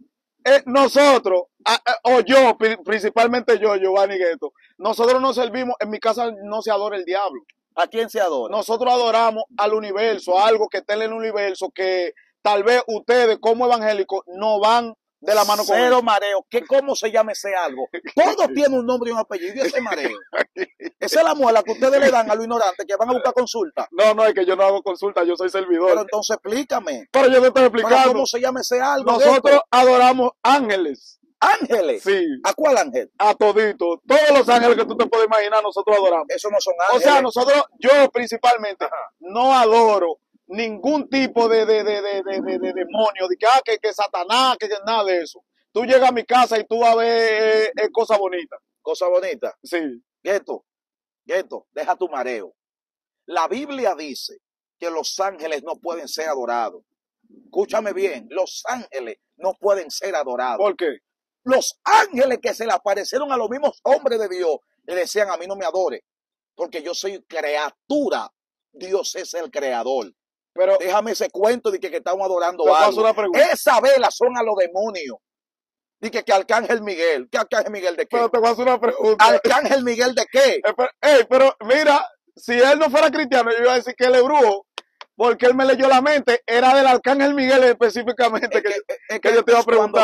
Nosotros, o yo, principalmente yo, Giovanni Gueto, nosotros no servimos, en mi casa no se adora el diablo. ¿A quién se adora? Nosotros adoramos al universo, algo que esté en el universo, que tal vez ustedes como evangélicos no van de la mano con cero eso. Mareo. ¿Cómo se llama ese algo? Todo tiene un nombre y un apellido y ese mareo. Esa es la muela que ustedes le dan a los ignorantes que van a buscar consulta. No, es que yo no hago consulta, yo soy servidor. Pero entonces explícame. Pero yo te estoy explicando. ¿Cómo se llama ese algo? Nosotros adoramos ángeles. ¿Ángeles? Sí. ¿A cuál ángel? A toditos. Todos los ángeles que tú te puedes imaginar, nosotros adoramos. Eso no son ángeles. O sea, yo principalmente, no adoro ningún tipo de demonio, que Satanás, que nada de eso. Tú llegas a mi casa y tú vas a ver cosas bonitas. Cosa bonita. Sí. Gueto, deja tu mareo. La Biblia dice que los ángeles no pueden ser adorados. Escúchame bien, los ángeles no pueden ser adorados. ¿Por qué? Los ángeles que se le aparecieron a los mismos hombres de Dios le decían: a mí no me adore, porque yo soy criatura. Dios es el creador. Pero déjame ese cuento de que estamos adorando te algo. una pregunta. Esa vela son a los demonios. Dice que Arcángel Miguel. ¿Qué Arcángel Miguel de qué? Pero te voy a hacer una pregunta. ¿Arcángel Miguel de qué? Pero mira, si él no fuera cristiano, yo iba a decir que él es brujo, porque él me leyó la mente. Era del Arcángel Miguel específicamente que yo te iba a preguntar.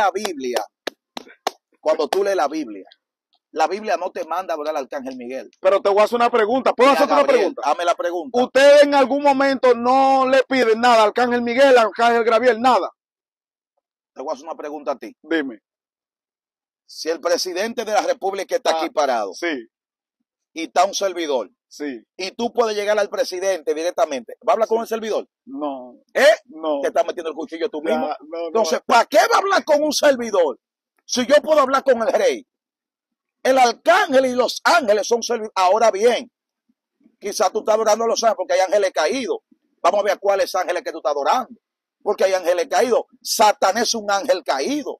Cuando tú lees la Biblia no te manda a adorar al Arcángel Miguel. Pero te voy a hacer una pregunta. ¿Puedo hacer una pregunta? Hazme la pregunta. ¿Ustedes en algún momento no le piden nada al Arcángel Miguel, al Arcángel Gabriel, nada? Te voy a hacer una pregunta a ti. Dime. Si el presidente de la República está aquí parado, sí, y está un servidor, sí, y tú puedes llegar al presidente directamente, ¿va a hablar con el servidor? No. No. Te estás metiendo el cuchillo tú mismo. No. Entonces, ¿para qué va a hablar con un servidor si yo puedo hablar con el rey? El arcángel y los ángeles son servidores. Ahora bien, quizás tú estás adorando a los ángeles porque hay ángeles caídos. Vamos a ver cuáles ángeles que tú estás adorando. Porque hay ángeles caídos. Satanás es un ángel caído.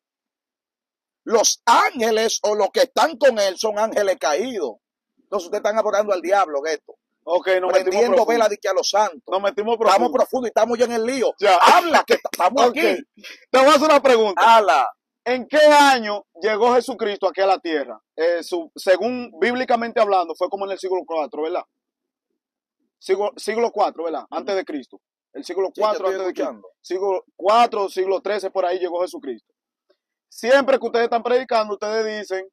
Los ángeles o los que están con él son ángeles caídos. Entonces ustedes están adorando al diablo, Gueto. Okay, prendiendo vela de que a los santos. Nos metimos profundo. Estamos profundos y estamos ya en el lío. Ya. Habla, que estamos aquí. Te voy a hacer una pregunta. Habla. ¿En qué año llegó Jesucristo aquí a la tierra? Según bíblicamente hablando, fue como en el siglo IV, ¿verdad? Siglo IV, ¿verdad? Antes de Cristo. El siglo IV antes de Cristo. Siglo IV, siglo XIII, por ahí llegó Jesucristo. Siempre que ustedes están predicando, ustedes dicen: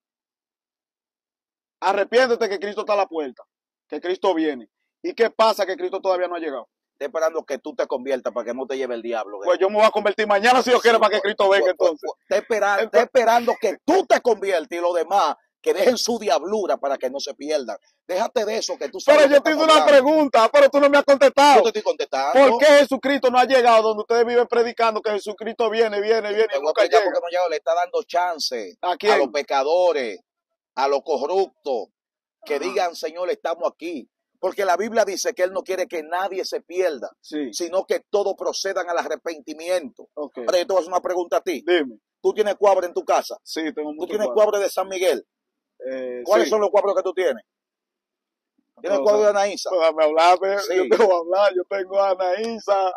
arrepiéntete que Cristo está a la puerta, que Cristo viene. ¿Y qué pasa? Que Cristo todavía no ha llegado. Estoy esperando que tú te conviertas para que no te lleve el diablo. Pues yo me voy a convertir mañana si Dios quiere para que Cristo venga entonces. Estoy esperando que tú te conviertas y los demás que dejen su diablura para que no se pierdan. Déjate de eso que tú sabes. Pero yo te hice una pregunta, pero tú no me has contestado. Yo te estoy contestando. ¿Por qué Jesucristo no ha llegado donde ustedes viven predicando que Jesucristo viene y nunca llega? Porque no llega, le está dando chance ¿A quién? A los pecadores, a los corruptos, que digan: Señor, estamos aquí. Porque la Biblia dice que Él no quiere que nadie se pierda, sino que todos procedan al arrepentimiento. Okay. Ahora yo te voy a hacer una pregunta a ti. Dime. ¿Tú tienes cuadro en tu casa? Sí, tengo mucho. ¿Tú tienes cuadro de San Miguel? ¿Cuáles son los cuadros que tú tienes? ¿Tienes cuadro de Anaísa? Déjame hablar, sí. Yo te voy a hablar. Yo tengo a Anaísa,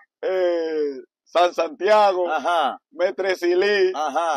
San Santiago, Mestre Silí,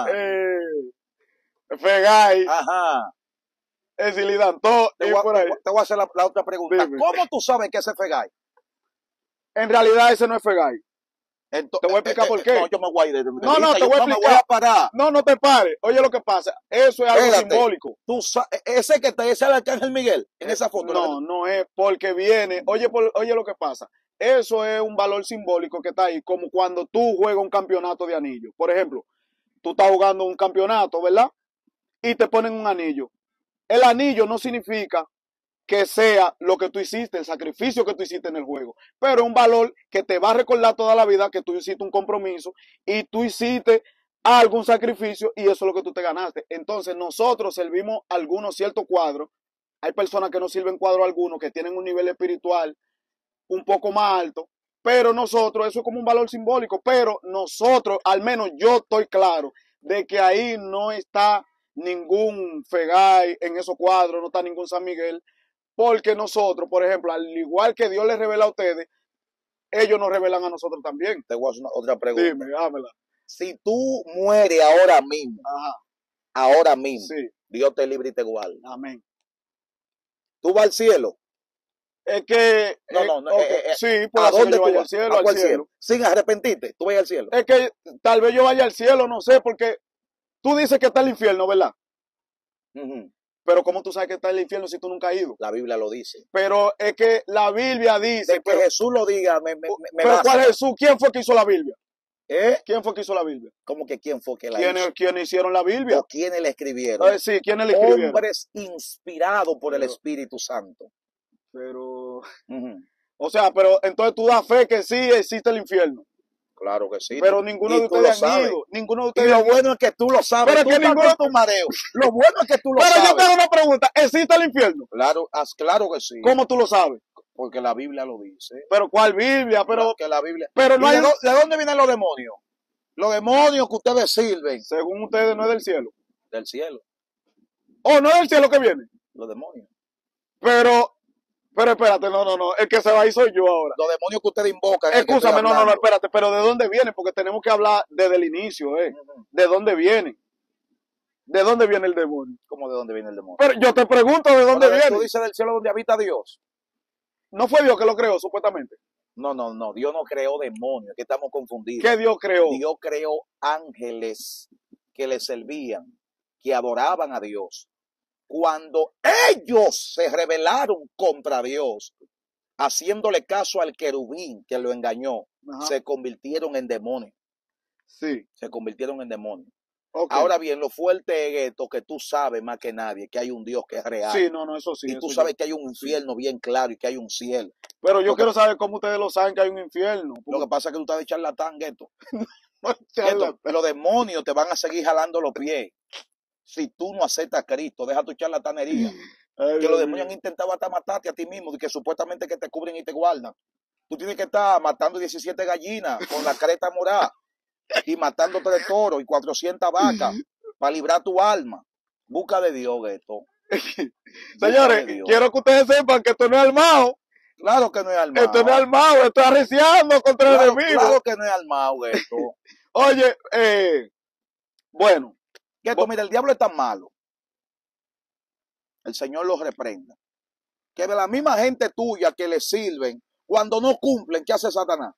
Fegay, Silidantó, te voy a hacer la otra pregunta. Dime. ¿Cómo tú sabes que ese es Fegay? En realidad ese no es Fegay. Te voy a explicar por qué. No, yo me voy a ir. No, te voy a explicar. Me voy a parar. No te pares. Oye lo que pasa. Eso es algo simbólico. Ese es el Arcángel Miguel en esa foto. No es porque viene. Oye lo que pasa. Eso es un valor simbólico que está ahí. Como cuando tú juegas un campeonato de anillo. Por ejemplo, tú estás jugando un campeonato, ¿verdad? Y te ponen un anillo. El anillo no significa que sea lo que tú hiciste, el sacrificio que tú hiciste en el juego, pero es un valor que te va a recordar toda la vida que tú hiciste un compromiso y tú hiciste algún sacrificio y eso es lo que tú te ganaste. Entonces nosotros servimos algunos ciertos cuadros. Hay personas que no sirven cuadros algunos, que tienen un nivel espiritual un poco más alto, pero nosotros, eso es como un valor simbólico, pero nosotros, al menos yo estoy claro de que ahí no está ningún Fegay en esos cuadros, no está ningún San Miguel, porque nosotros, por ejemplo, al igual que Dios les revela a ustedes, ellos nos revelan a nosotros también. Te voy a hacer otra pregunta. Dime, hámela. Si tú mueres ahora mismo, sí, Dios te libre y te guarde. Amén. ¿Tú vas al cielo? Es que... sí, puede ser que yo vaya al cielo, al cielo. Sin arrepentirte, tú vas al cielo. Es que tal vez yo vaya al cielo, no sé, porque tú dices que está el infierno, ¿verdad? Pero ¿cómo tú sabes que está el infierno si tú nunca has ido? La Biblia lo dice. Pero es que la Biblia dice... De que Jesús lo diga, pero ¿cuál es Jesús? ¿Quién fue que hizo la Biblia? ¿Quién fue que hizo la Biblia? ¿Cómo que quién fue que la hizo? ¿Quiénes hicieron la Biblia? ¿O quiénes la escribieron? Sí, ¿quiénes la escribieron? Hombres inspirados por el Espíritu Santo. Pero... O sea, pero entonces tú das fe que sí existe el infierno. Claro que sí. Pero ninguno de ustedes han ido. Ninguno de Y ustedes lo han ido. bueno es que tú lo sabes. Pero Tú que estás ninguno- con tu mareo. Lo bueno es que tú lo Pero yo sabes. tengo una pregunta. ¿Existe el infierno? Claro, claro que sí. ¿Cómo tú lo sabes? Porque la Biblia lo dice. Pero ¿cuál Biblia? Pero Que la Biblia. no ¿Y hay... de dónde vienen los demonios? Los demonios que ustedes sirven. Según ustedes no es del cielo. Del cielo. Oh, no es del cielo que viene. Los demonios. Pero espérate, no. El que se va ahí soy yo ahora. Los demonios que ustedes invocan. es el que Escúchame, estoy no, hablando. espérate. Pero ¿de dónde viene? Porque tenemos que hablar desde el inicio, ¿De dónde viene? ¿De dónde viene el demonio? ¿Cómo de dónde viene el demonio? Pero yo te pregunto de dónde viene. Tú dices del cielo donde habita Dios. No fue Dios que lo creó, supuestamente. No. Dios no creó demonios. Que estamos confundidos. ¿Qué Dios creó? Dios creó ángeles que le servían, que adoraban a Dios. Cuando ellos se rebelaron contra Dios, haciéndole caso al querubín que lo engañó, Ajá. se convirtieron en demonios. Sí. Se convirtieron en demonios. Okay. Ahora bien, lo fuerte es esto, que tú sabes más que nadie que hay un Dios que es real. Sí, no, eso sí. Y eso tú yo- sabes que hay un infierno bien claro y que hay un cielo. Pero yo Lo que- quiero saber cómo ustedes lo saben que hay un infierno. Lo que pasa es que tú estás de charlatán, Gueto. Charlatán. Los demonios te van a seguir jalando los pies. Si tú no aceptas a Cristo, deja tu charlatanería. Ay, Que Dios los demonios mío. han intentado hasta matarte a ti mismo, y que supuestamente que te cubren y te guardan. Tú tienes que estar matando 17 gallinas con la creta morada y matando 3 toros y 400 vacas para librar tu alma. Busca de Dios, Gueto. Señores, quiero que ustedes sepan que esto no es armado. Claro que no es armado. Esto no es armado, esto es arreciando contra el enemigo. Claro que no es armado, Gueto. Oye, bueno. Gueto, mira, el diablo es tan malo. El Señor los reprenda. Que de la misma gente tuya que le sirven, cuando no cumplen, ¿qué hace Satanás?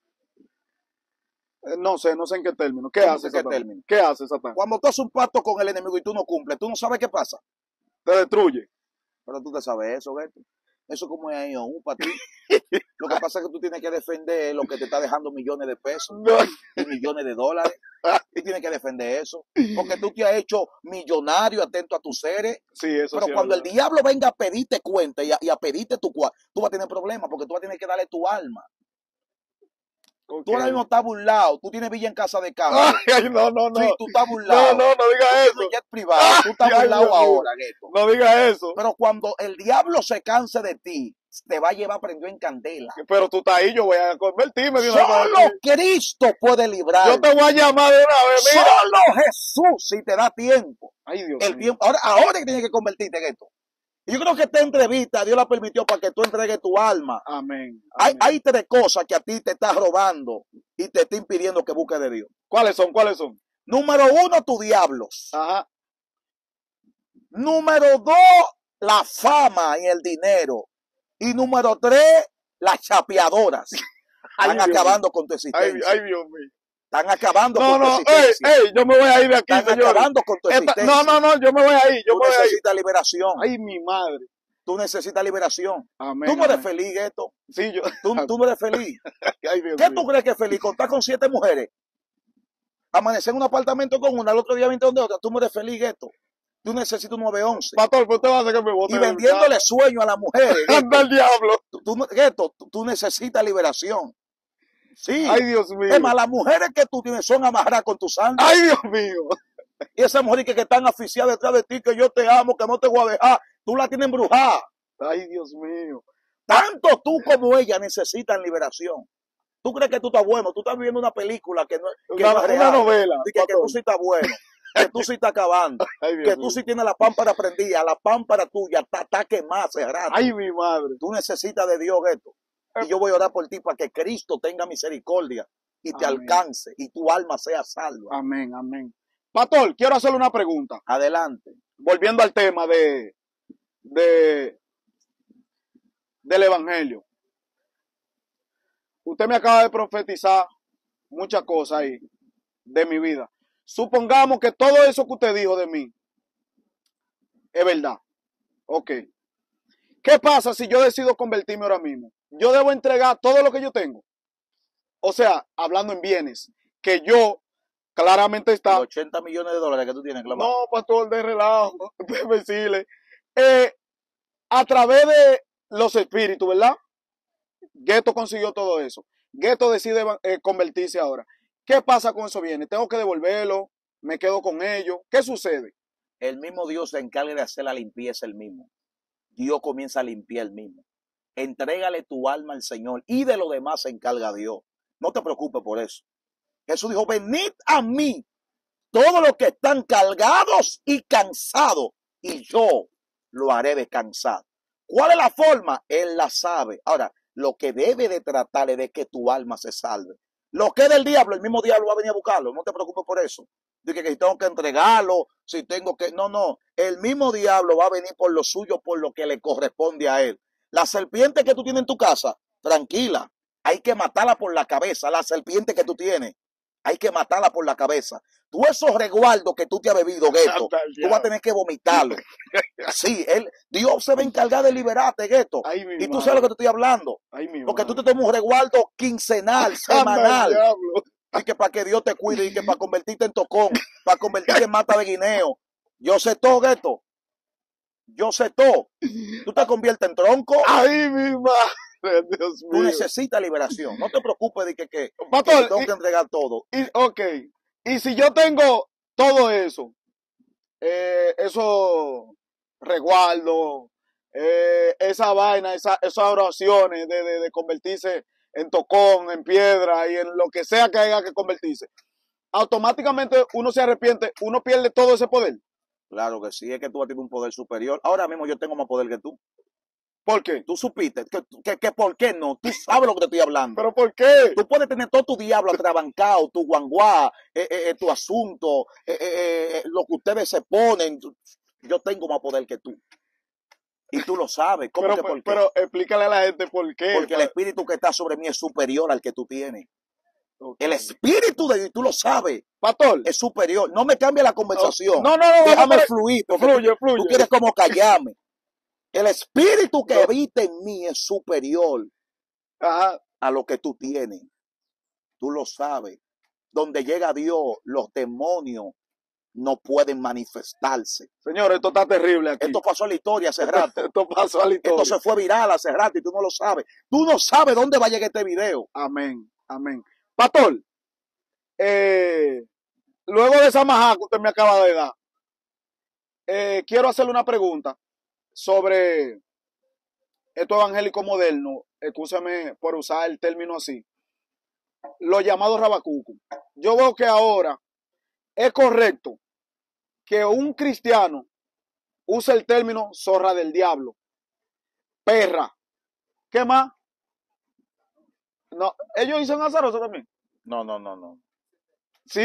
No sé en qué término. ¿Qué ¿Cómo hace que qué Satanás? término? ¿Qué hace Satanás? Cuando tú haces un pacto con el enemigo y tú no cumples, tú no sabes qué pasa. Te destruye. Pero tú te sabes eso, Gueto. Eso como es ahí, para ti. Lo que pasa es que tú tienes que defender lo que te está dejando millones de pesos No. y millones de dólares. Y tienes que defender eso. Porque tú te has hecho millonario atento a tus seres. Sí, eso Pero sí. cuando el diablo venga a pedirte cuenta y a pedirte tu cuarto, tú vas a tener problemas porque tú vas a tener que darle tu alma. Okay. Tú ahora mismo estás burlado. Tú tienes villa en casa de cambio. Ay, no. Sí, tú estás burlado. No diga Tú eso. tienes jet privado. Tú estás Ay, burlado Dios mío. ahora, Gueto. No diga eso. Pero cuando el diablo se canse de ti, te va a llevar prendido en candela. Pero tú estás ahí, yo voy a convertirme de una Solo vez. Cristo puede librar. Yo te voy a llamar de una vez, mira. Solo Jesús, si te da tiempo. Ay, Dios El mío. tiempo. Ahora que tienes que convertirte en esto. Y yo creo que esta entrevista Dios la permitió para que tú entregues tu alma. Amén. Hay 3 cosas que a ti te está robando y te está impidiendo que busques de Dios. ¿Cuáles son? Número 1, tus diablos. Ajá. Número 2, la fama y el dinero. Y número 3, las chapeadoras. Están Dios acabando con tu existencia. Ay, Dios mío. Están acabando No, con tu no, existencia. yo me voy a ir de aquí, Están señor. acabando con tu existencia. No, yo me voy a ir, Tú necesitas liberación. Ay, mi madre. Tú necesitas liberación. Amén. Tú no eres amén. feliz, Gueto. Sí, yo. Tú no eres feliz. Ay, Dios ¿Qué mío. tú crees que es feliz? Contar con 7 mujeres. Amanecer en un apartamento con una, al otro día 20 donde otra. Tú no eres feliz, Gueto. Tú necesitas un 911. Pastor, pues usted va a hacer que me vote. Y vendiéndole sueño a las mujeres. Anda el diablo. Gueto, tú necesitas liberación. Sí. Ay, Dios mío. Es más, las mujeres que tú tienes son amarradas con tu sangre. Ay, Dios mío. Y esas mujeres que están asfixiadas detrás de ti, que yo te amo, que no te voy a dejar, tú la tienes embrujada. Ay, Dios mío. Tanto tú como ella necesitan liberación. ¿Tú crees que tú estás bueno? Tú estás viviendo una película que no es real. Una novela. Que tú sí estás bueno, que tú sí estás acabando, Ay, Dios que mío. tú sí tienes la pámpara prendida, la pámpara tuya está quemada hace rato. Ay, mi madre. Tú necesitas de Dios esto. Y yo voy a orar por ti para que Cristo tenga misericordia y te Amén. alcance y tu alma sea salva. Amén, amén. Pastor, quiero hacerle una pregunta. Adelante. Volviendo al tema del evangelio. Usted me acaba de profetizar muchas cosas ahí de mi vida. Supongamos que todo eso que usted dijo de mí es verdad. Ok. ¿Qué pasa si yo decido convertirme ahora mismo? Yo debo entregar todo lo que yo tengo. O sea, hablando en bienes, que yo claramente está. Los 80 millones de dólares que tú tienes clavado. No, pastor, de relajo, déjeme decirle. A través de los espíritus, ¿verdad? Gueto consiguió todo eso. Gueto decide convertirse ahora. ¿Qué pasa con esos bienes? ¿Tengo que devolverlo? ¿Me quedo con ellos? ¿Qué sucede? El mismo Dios se encarga de hacer la limpieza el mismo. Dios comienza a limpiar el mismo. Entrégale tu alma al Señor y de lo demás se encarga Dios. No te preocupes por eso. Jesús dijo, venid a mí todos los que están cargados y cansados y yo lo haré descansar. ¿Cuál es la forma? Él la sabe. Ahora, lo que debe de tratar es de que tu alma se salve. Lo que es del diablo, el mismo diablo va a venir a buscarlo. No te preocupes por eso. Dice que si tengo que entregarlo, si tengo que... No. El mismo diablo va a venir por lo suyo, por lo que le corresponde a él. La serpiente que tú tienes en tu casa, tranquila. Hay que matarla por la cabeza. La serpiente que tú tienes, hay que matarla por la cabeza. Tú esos resguardos que tú te has bebido, Gueto, tú vas a tener que vomitarlo. Sí, Dios se va a encargar de liberarte, Gueto. Y tú sabes lo que te estoy hablando. Porque tú te tomas un resguardo quincenal, semanal. Y que para que Dios te cuide y que para convertirte en tocón, para convertirte en mata de guineo. Yo sé todo, Gueto. Yo sé todo. Tú te conviertes en tronco. ¡Ay, mi madre! Dios mío. Tú necesitas liberación. No te preocupes de que Pastor, tengo que entregar todo. Ok. Y si yo tengo todo eso, esos resguardos, esa vaina, esas oraciones de convertirse en tocón, en piedra y en lo que sea que haya que convertirse, automáticamente uno se arrepiente, uno pierde todo ese poder. Claro que sí, es que tú tienes un poder superior. Ahora mismo yo tengo más poder que tú. ¿Por qué? Tú supiste que ¿por qué no? Tú sabes lo que te estoy hablando. ¿Pero por qué? Tú puedes tener todo tu diablo atrabancado, tu guanguá, tu asunto, lo que ustedes se ponen. Yo tengo más poder que tú. Y tú lo sabes. ¿Cómo pero, que por qué? Pero explícale a la gente por qué. Porque el espíritu que está sobre mí es superior al que tú tienes. Okay. El espíritu de Dios, tú lo sabes. Pastor, es superior. No me cambie la conversación. No. Déjame fluir. Fluye. Tú quieres como callarme. El espíritu que habita en mí es superior a lo que tú tienes. Tú lo sabes. Donde llega Dios, los demonios no pueden manifestarse. Señor, esto está terrible aquí. Esto pasó a la historia hace rato. Esto pasó a la historia. Esto se fue viral hace rato y tú no lo sabes. Tú no sabes dónde va a llegar este video. Amén. Pastor, luego de esa majá que usted me acaba de dar, quiero hacerle una pregunta sobre estos evangélicos modernos, escúchame por usar el término así, los llamados rabacucos. Yo veo que ahora es correcto que un cristiano use el término zorra del diablo, perra. ¿Qué más? No, ellos dicen azaroso también. No. Sí,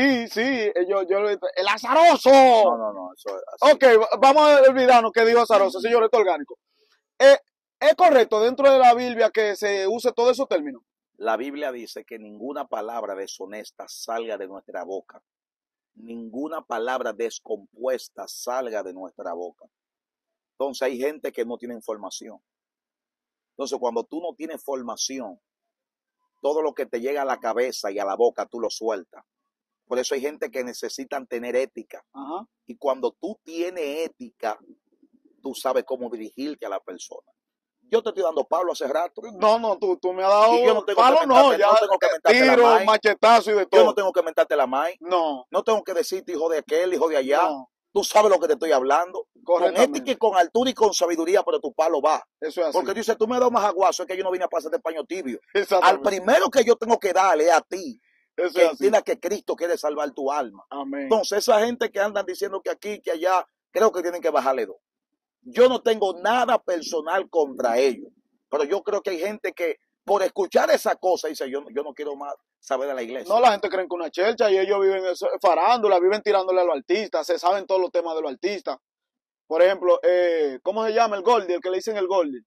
el azaroso. No, eso es así. Ok, vamos a olvidarnos que dijo azaroso, señor, esto orgánico. ¿Es correcto dentro de la Biblia que se use todos esos términos? La Biblia dice que ninguna palabra deshonesta salga de nuestra boca. Ninguna palabra descompuesta salga de nuestra boca. Entonces hay gente que no tiene información. Entonces cuando tú no tienes formación, todo lo que te llega a la cabeza y a la boca tú lo sueltas. Por eso hay gente que necesitan tener ética. Ajá. Y cuando tú tienes ética, tú sabes cómo dirigirte a la persona. Yo te estoy dando palo hace rato. No, tú me has dado yo no tengo palo, ya no tengo que mentarte tiro, la maíz. machetazo y de todo. Yo no tengo que mentarte la maíz. No. No tengo que decirte hijo de aquel, hijo de allá. No. Tú sabes lo que te estoy hablando. Con ética y con altura y con sabiduría, pero tu palo va. Eso es así. Porque dice, tú me das más aguazo, es que yo no vine a pasar de paño tibio. Al primero que yo tengo que darle es a ti. Eso que entienda que Cristo quiere salvar tu alma. Amén. Entonces, esa gente que andan diciendo que aquí, que allá, creo que tienen que bajarle dos. Yo no tengo nada personal contra ellos. Pero yo creo que hay gente que por escuchar esa cosa dice, yo no quiero más saber de la iglesia. No, la gente cree que una chelcha y ellos viven farándula, viven tirándole a los artistas, se saben todos los temas de los artistas. Por ejemplo, ¿cómo se llama el Goldie? El que le dicen el Goldie.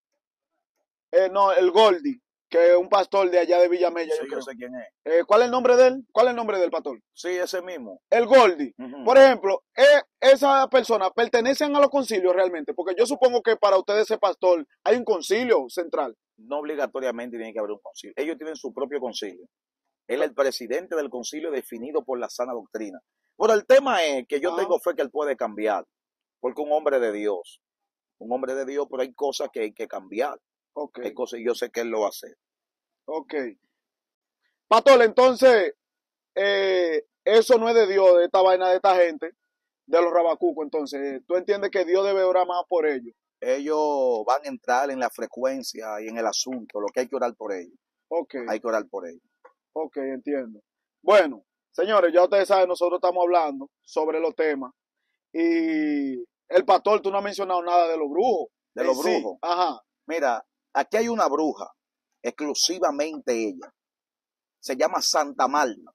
No, el Goldie, que es un pastor de allá de Villamella. Sí, yo sé quién es. ¿Cuál es el nombre de él? ¿Cuál es el nombre del pastor? Sí, ese mismo. El Goldie. Por ejemplo, esas personas pertenecen a los concilios realmente, porque yo supongo que para ustedes ese pastor hay un concilio central. No obligatoriamente tiene que haber un concilio. Ellos tienen su propio concilio. Él es el presidente del concilio definido por la sana doctrina. Bueno, el tema es que yo tengo fe que él puede cambiar, porque un hombre de Dios, pero hay cosas que hay que cambiar. Okay. Hay cosas y yo sé que él lo va a hacer. Ok. Pastor, entonces, eso no es de Dios, de esta vaina de esta gente, de los rabacucos. Entonces, ¿tú entiendes que Dios debe orar más por ellos? Ellos van a entrar en la frecuencia y en el asunto, lo que hay que orar por ellos. Ok, Hay que orar por ellos. ok, entiendo. Bueno, señores, ya ustedes saben, nosotros estamos hablando sobre los temas. Y el pastor, tú no has mencionado nada de los brujos. De los Sí, brujos. ajá. Mira, aquí hay una bruja, exclusivamente ella. Se llama Santa Marta.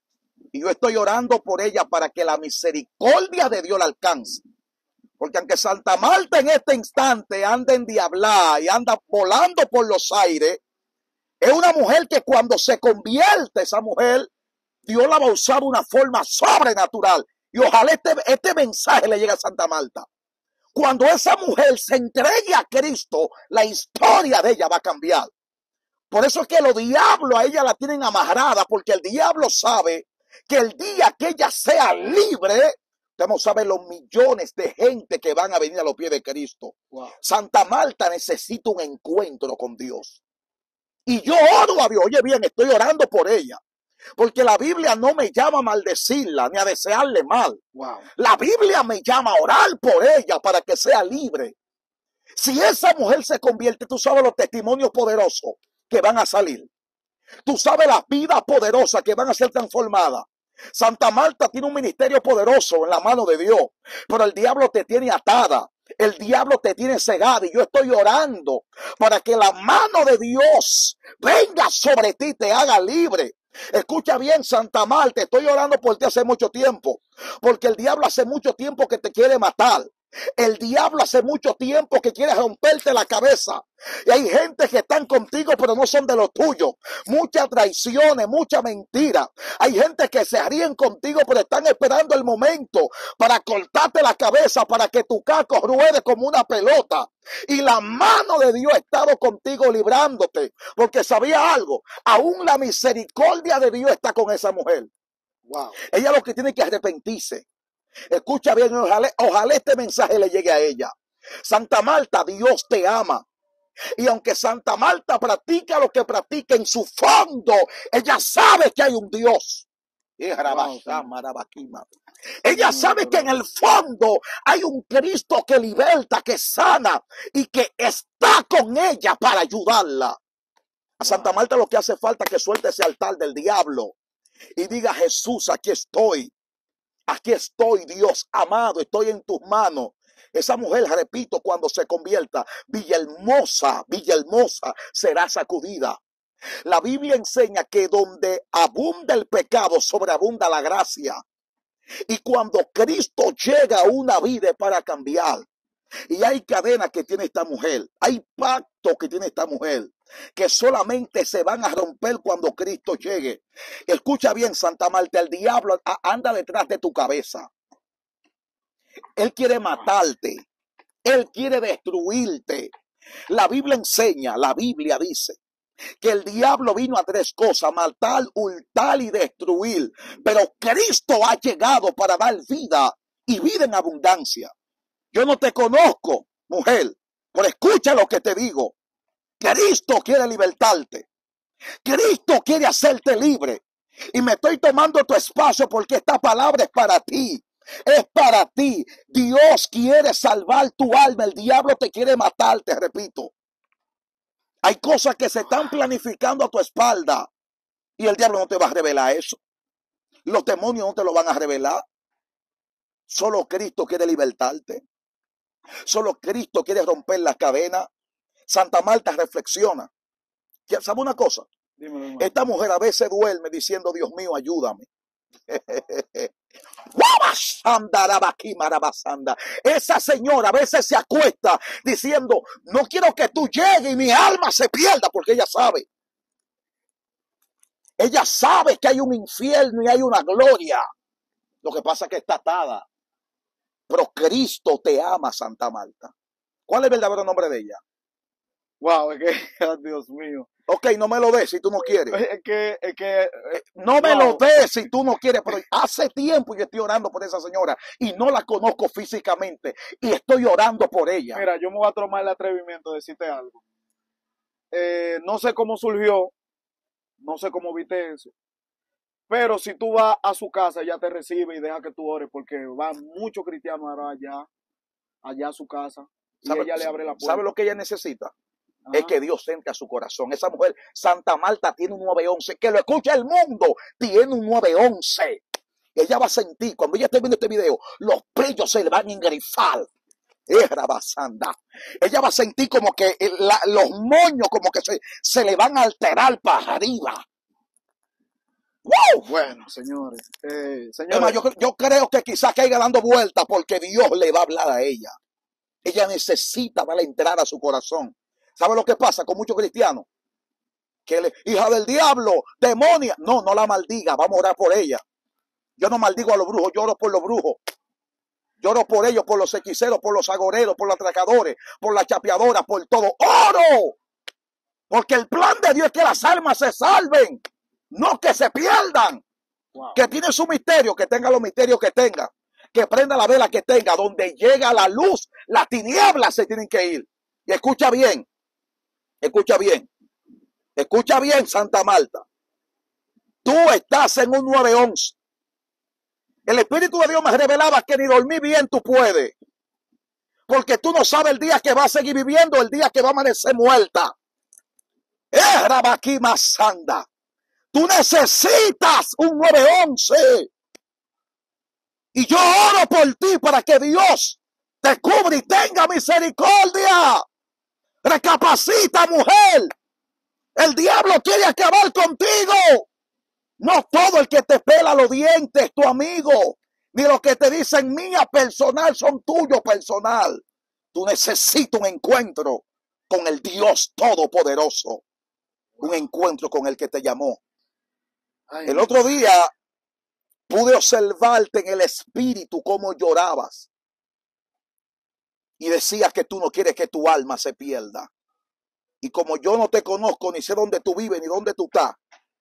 Y yo estoy orando por ella para que la misericordia de Dios la alcance. Porque aunque Santa Marta en este instante anda en diablá y anda volando por los aires, es una mujer que cuando se convierte esa mujer, Dios la va a usar de una forma sobrenatural. Y ojalá este mensaje le llegue a Santa Marta. Cuando esa mujer se entregue a Cristo, la historia de ella va a cambiar. Por eso es que los diablos a ella la tienen amarrada, porque el diablo sabe que el día que ella sea libre, usted no sabe los millones de gente que van a venir a los pies de Cristo. Wow. Santa Marta necesita un encuentro con Dios. Y yo oro a Dios, oye bien, estoy orando por ella. Porque la Biblia no me llama a maldecirla ni a desearle mal. Wow. La Biblia me llama a orar por ella para que sea libre. Si esa mujer se convierte, tú sabes los testimonios poderosos que van a salir. Tú sabes las vidas poderosas que van a ser transformadas. Santa Marta tiene un ministerio poderoso en la mano de Dios, pero el diablo te tiene atada. El diablo te tiene cegada y yo estoy orando para que la mano de Dios venga sobre ti y te haga libre. Escucha bien, Santa Marta, estoy orando por ti hace mucho tiempo, porque el diablo hace mucho tiempo que te quiere matar. El diablo hace mucho tiempo que quiere romperte la cabeza. Y hay gente que están contigo pero no son de los tuyos. Muchas traiciones, mucha mentira. Hay gente que se ríen contigo pero están esperando el momento para cortarte la cabeza, para que tu caco ruede como una pelota. Y la mano de Dios ha estado contigo librándote, porque sabía algo, aún la misericordia de Dios está con esa mujer. Wow. Ella lo que tiene que arrepentirse. Escucha bien, ojalá este mensaje le llegue a ella. Santa Marta, Dios te ama. Y aunque Santa Marta practica lo que practica, en su fondo, ella sabe que hay un Dios. Ella sabe que en el fondo hay un Cristo que liberta, que sana y que está con ella para ayudarla. A Santa Marta lo que hace falta es que suelte ese altar del diablo y diga: Jesús, aquí estoy. Aquí estoy, Dios amado, estoy en tus manos. Esa mujer, repito, cuando se convierta, Villahermosa será sacudida. La Biblia enseña que donde abunda el pecado, sobreabunda la gracia. Y cuando Cristo llega a una vida para cambiar, y hay cadenas que tiene esta mujer, hay pactos que tiene esta mujer, que solamente se van a romper cuando Cristo llegue. Escucha bien, Santa Marta, el diablo anda detrás de tu cabeza. Él quiere matarte. Él quiere destruirte. La Biblia enseña, la Biblia dice que el diablo vino a tres cosas: matar, hurtar y destruir. Pero Cristo ha llegado para dar vida y vida en abundancia. Yo no te conozco, mujer, pero escucha lo que te digo. Cristo quiere libertarte. Cristo quiere hacerte libre. Y me estoy tomando tu espacio porque esta palabra es para ti. Es para ti. Dios quiere salvar tu alma. El diablo te quiere matar, te repito. Hay cosas que se están planificando a tu espalda y el diablo no te va a revelar eso. Los demonios no te lo van a revelar. Solo Cristo quiere libertarte. Solo Cristo quiere romper las cadenas. Santa Marta, reflexiona. ¿Sabe una cosa? Dímelo, Esta mujer a veces duerme diciendo: Dios mío, ayúdame. Esa señora a veces se acuesta diciendo: no quiero que tú llegues y mi alma se pierda, porque ella sabe. Ella sabe que hay un infierno y hay una gloria. Lo que pasa es que está atada. Pero Cristo te ama, Santa Marta. ¿Cuál es el verdadero nombre de ella? Wow, es que, oh, Dios mío. Ok, no me lo des si tú no quieres. Es que no me lo des si tú no quieres, pero hace tiempo yo estoy orando por esa señora y no la conozco físicamente y estoy orando por ella. Mira, yo me voy a tomar el atrevimiento de decirte algo. No sé cómo surgió, No sé cómo viste eso. Pero si tú vas a su casa, ella te recibe y deja que tú ores, porque van muchos cristianos ahora allá a su casa, y ella le abre la puerta. ¿Sabe lo que ella necesita? Es que Dios entre a su corazón. Esa mujer, Santa Marta, tiene un 911. Que lo escuche el mundo. Tiene un 911. Ella va a sentir, cuando ella esté viendo este video, los pellos se le van a engrifar. Rabasanda. Ella va a sentir como que los moños como que se le van a alterar para arriba. ¡Wow! Bueno, señores. Además, yo creo que quizás caiga dando vueltas porque Dios le va a hablar a ella. Ella necesita darle entrada a su corazón. ¿Sabe lo que pasa con muchos cristianos? Que hija del diablo, demonia. No, no la maldiga, vamos a orar por ella. Yo no maldigo a los brujos, yo oro por los brujos. Lloro por ellos, por los hechiceros, por los agoreros, por los atracadores, por las chapeadoras, por todo. ¡Oro! Porque el plan de Dios es que las almas se salven, no que se pierdan. Wow. Que tiene su misterio, que tenga los misterios que tenga. Que prenda la vela que tenga. Donde llega la luz, las tinieblas se tienen que ir. Y escucha bien. Escucha bien. Escucha bien, Santa Marta. Tú estás en un 911. El Espíritu de Dios me revelaba que ni dormir bien tú puedes. Porque tú no sabes el día que va a seguir viviendo, el día que va a amanecer muerta. Rabaquima Sanda. Tú necesitas un 911. Y yo oro por ti para que Dios te cubra y tenga misericordia. Recapacita, mujer. El diablo quiere acabar contigo. No todo el que te pela los dientes es tu amigo. Ni los que te dicen mía personal son tuyos personal. Tú necesitas un encuentro con el Dios Todopoderoso. Un encuentro con el que te llamó. El otro día pude observarte en el espíritu cómo llorabas. Y decías que tú no quieres que tu alma se pierda. Y como yo no te conozco, ni sé dónde tú vives, ni dónde tú estás.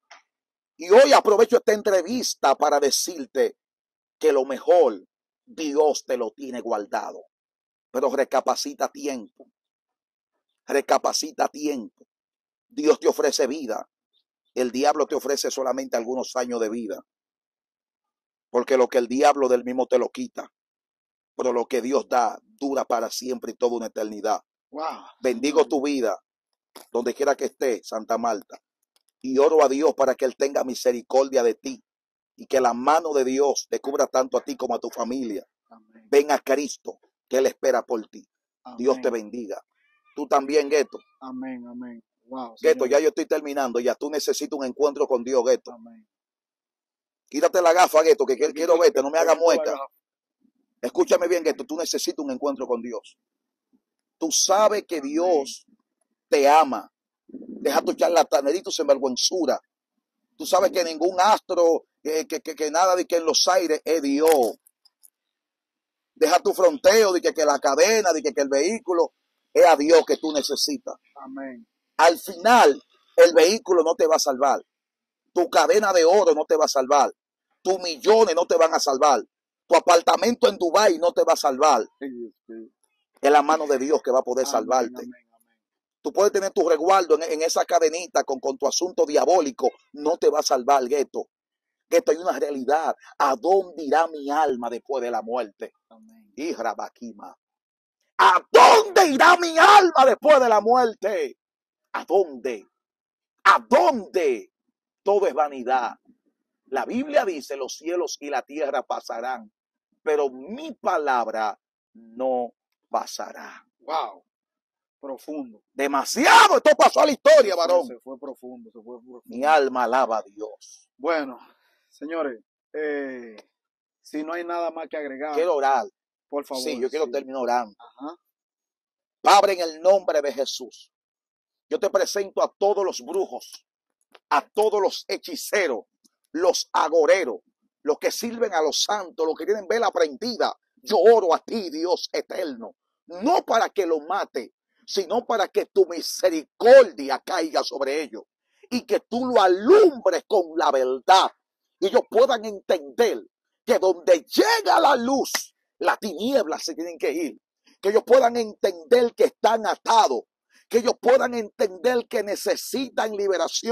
Y hoy aprovecho esta entrevista para decirte que lo mejor Dios te lo tiene guardado. Pero recapacita a tiempo. Recapacita a tiempo. Dios te ofrece vida. El diablo te ofrece solamente algunos años de vida. Porque lo que el diablo del mismo te lo quita. Pero lo que Dios da dura para siempre y toda una eternidad. Wow. Bendigo tu vida, donde quiera que esté, Santa Marta. Y oro a Dios para que Él tenga misericordia de ti. Y que la mano de Dios te cubra tanto a ti como a tu familia. Amén. Ven a Cristo, que Él espera por ti. Amén. Dios te bendiga. Tú también, Gueto. Amén, amén. Wow, Gueto, ya yo estoy terminando. Ya tú necesitas un encuentro con Dios, Gueto. Amén. Quítate la gafa, Gueto, que quiero verte. No me haga mueca. Escúchame bien, Gueto. Tú necesitas un encuentro con Dios. Tú sabes que Dios te ama. Deja tu charlatanería y tu sinvergüenzura. Tú sabes que ningún astro, que nada de que en los aires es Dios. Deja tu fronteo de que la cadena, de que el vehículo es a Dios que tú necesitas. Amén. Al final, el vehículo no te va a salvar. Tu cadena de oro no te va a salvar. Tus millones no te van a salvar. Tu apartamento en Dubái no te va a salvar. Es la mano de Dios que va a poder salvarte. Amén, amén. Tú puedes tener tu resguardo en esa cadenita con tu asunto diabólico. No te va a salvar, Gueto. Gueto, hay una realidad. ¿A dónde irá mi alma después de la muerte? Amén. Y Rabaquima. ¿A dónde irá mi alma después de la muerte? ¿A dónde? ¿A dónde? Todo es vanidad. La Biblia dice, los cielos y la tierra pasarán, pero mi palabra no pasará. Wow. Profundo. Demasiado. Esto pasó a la historia, varón. Se fue profundo, se fue profundo. Mi alma alaba a Dios. Bueno, señores, si no hay nada más que agregar, Quiero orar. por favor. Sí, yo quiero terminar orando. Ajá. Padre, en el nombre de Jesús, yo te presento a todos los brujos, a todos los hechiceros, los agoreros, los que sirven a los santos, los que tienen vela prendida. Yo oro a ti, Dios eterno, no para que lo mate, sino para que tu misericordia caiga sobre ellos y que tú lo alumbres con la verdad y ellos puedan entender que donde llega la luz, las tinieblas se tienen que ir, que ellos puedan entender que están atados, que ellos puedan entender que necesitan liberación,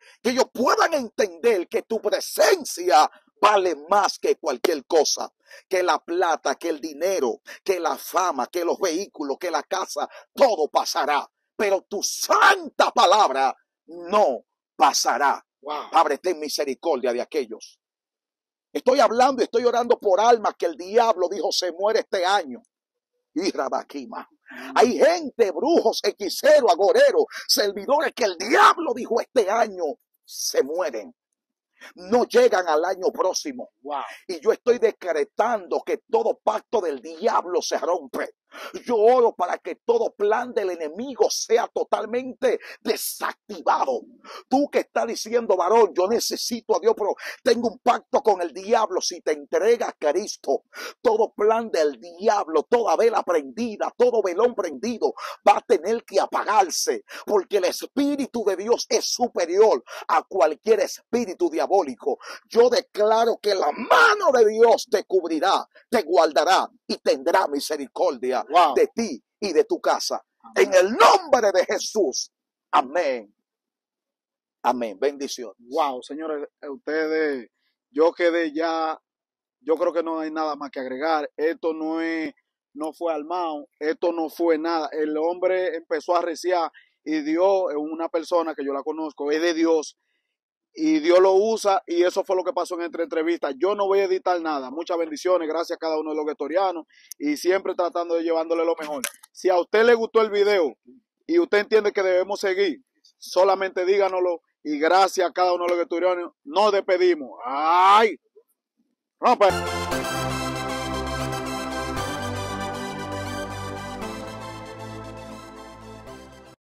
Que ellos puedan entender que tu presencia vale más que cualquier cosa, que la plata, que el dinero, que la fama, que los vehículos, que la casa, todo pasará. Pero tu santa palabra no pasará. Wow. Padre, ten misericordia de aquellos. Estoy hablando y estoy orando por almas que el diablo dijo se muere este año. Y Rabaquima. Hay gente, brujos, hechiceros, agoreros, servidores que el diablo dijo este año se mueren. No llegan al año próximo. Wow. Y yo estoy decretando que todo pacto del diablo se rompe. Yo oro para que todo plan del enemigo sea totalmente desactivado. Tú que estás diciendo, varón, yo necesito a Dios, pero tengo un pacto con el diablo. Si te entregas a Cristo, todo plan del diablo, toda vela prendida, todo velón prendido va a tener que apagarse, porque el Espíritu de Dios es superior a cualquier espíritu diabólico. Yo declaro que la mano de Dios te cubrirá, te guardará y tendrá misericordia de ti y de tu casa. En el nombre de Jesús. Amén. Amén. Bendición. Wow, señores, ustedes, yo quedé ya, yo creo que no hay nada más que agregar. Esto no fue armado, esto no fue nada. El hombre empezó a arreciar y Dios, una persona que yo la conozco, es de Dios. Y Dios lo usa y eso fue lo que pasó en esta entrevista. Yo no voy a editar nada. Muchas bendiciones, gracias a cada uno de los guetorianos y siempre tratando de llevándole lo mejor. Si a usted le gustó el video y usted entiende que debemos seguir, solamente díganoslo y gracias a cada uno de los guetorianos nos despedimos. ¡Ay! ¡Rompe!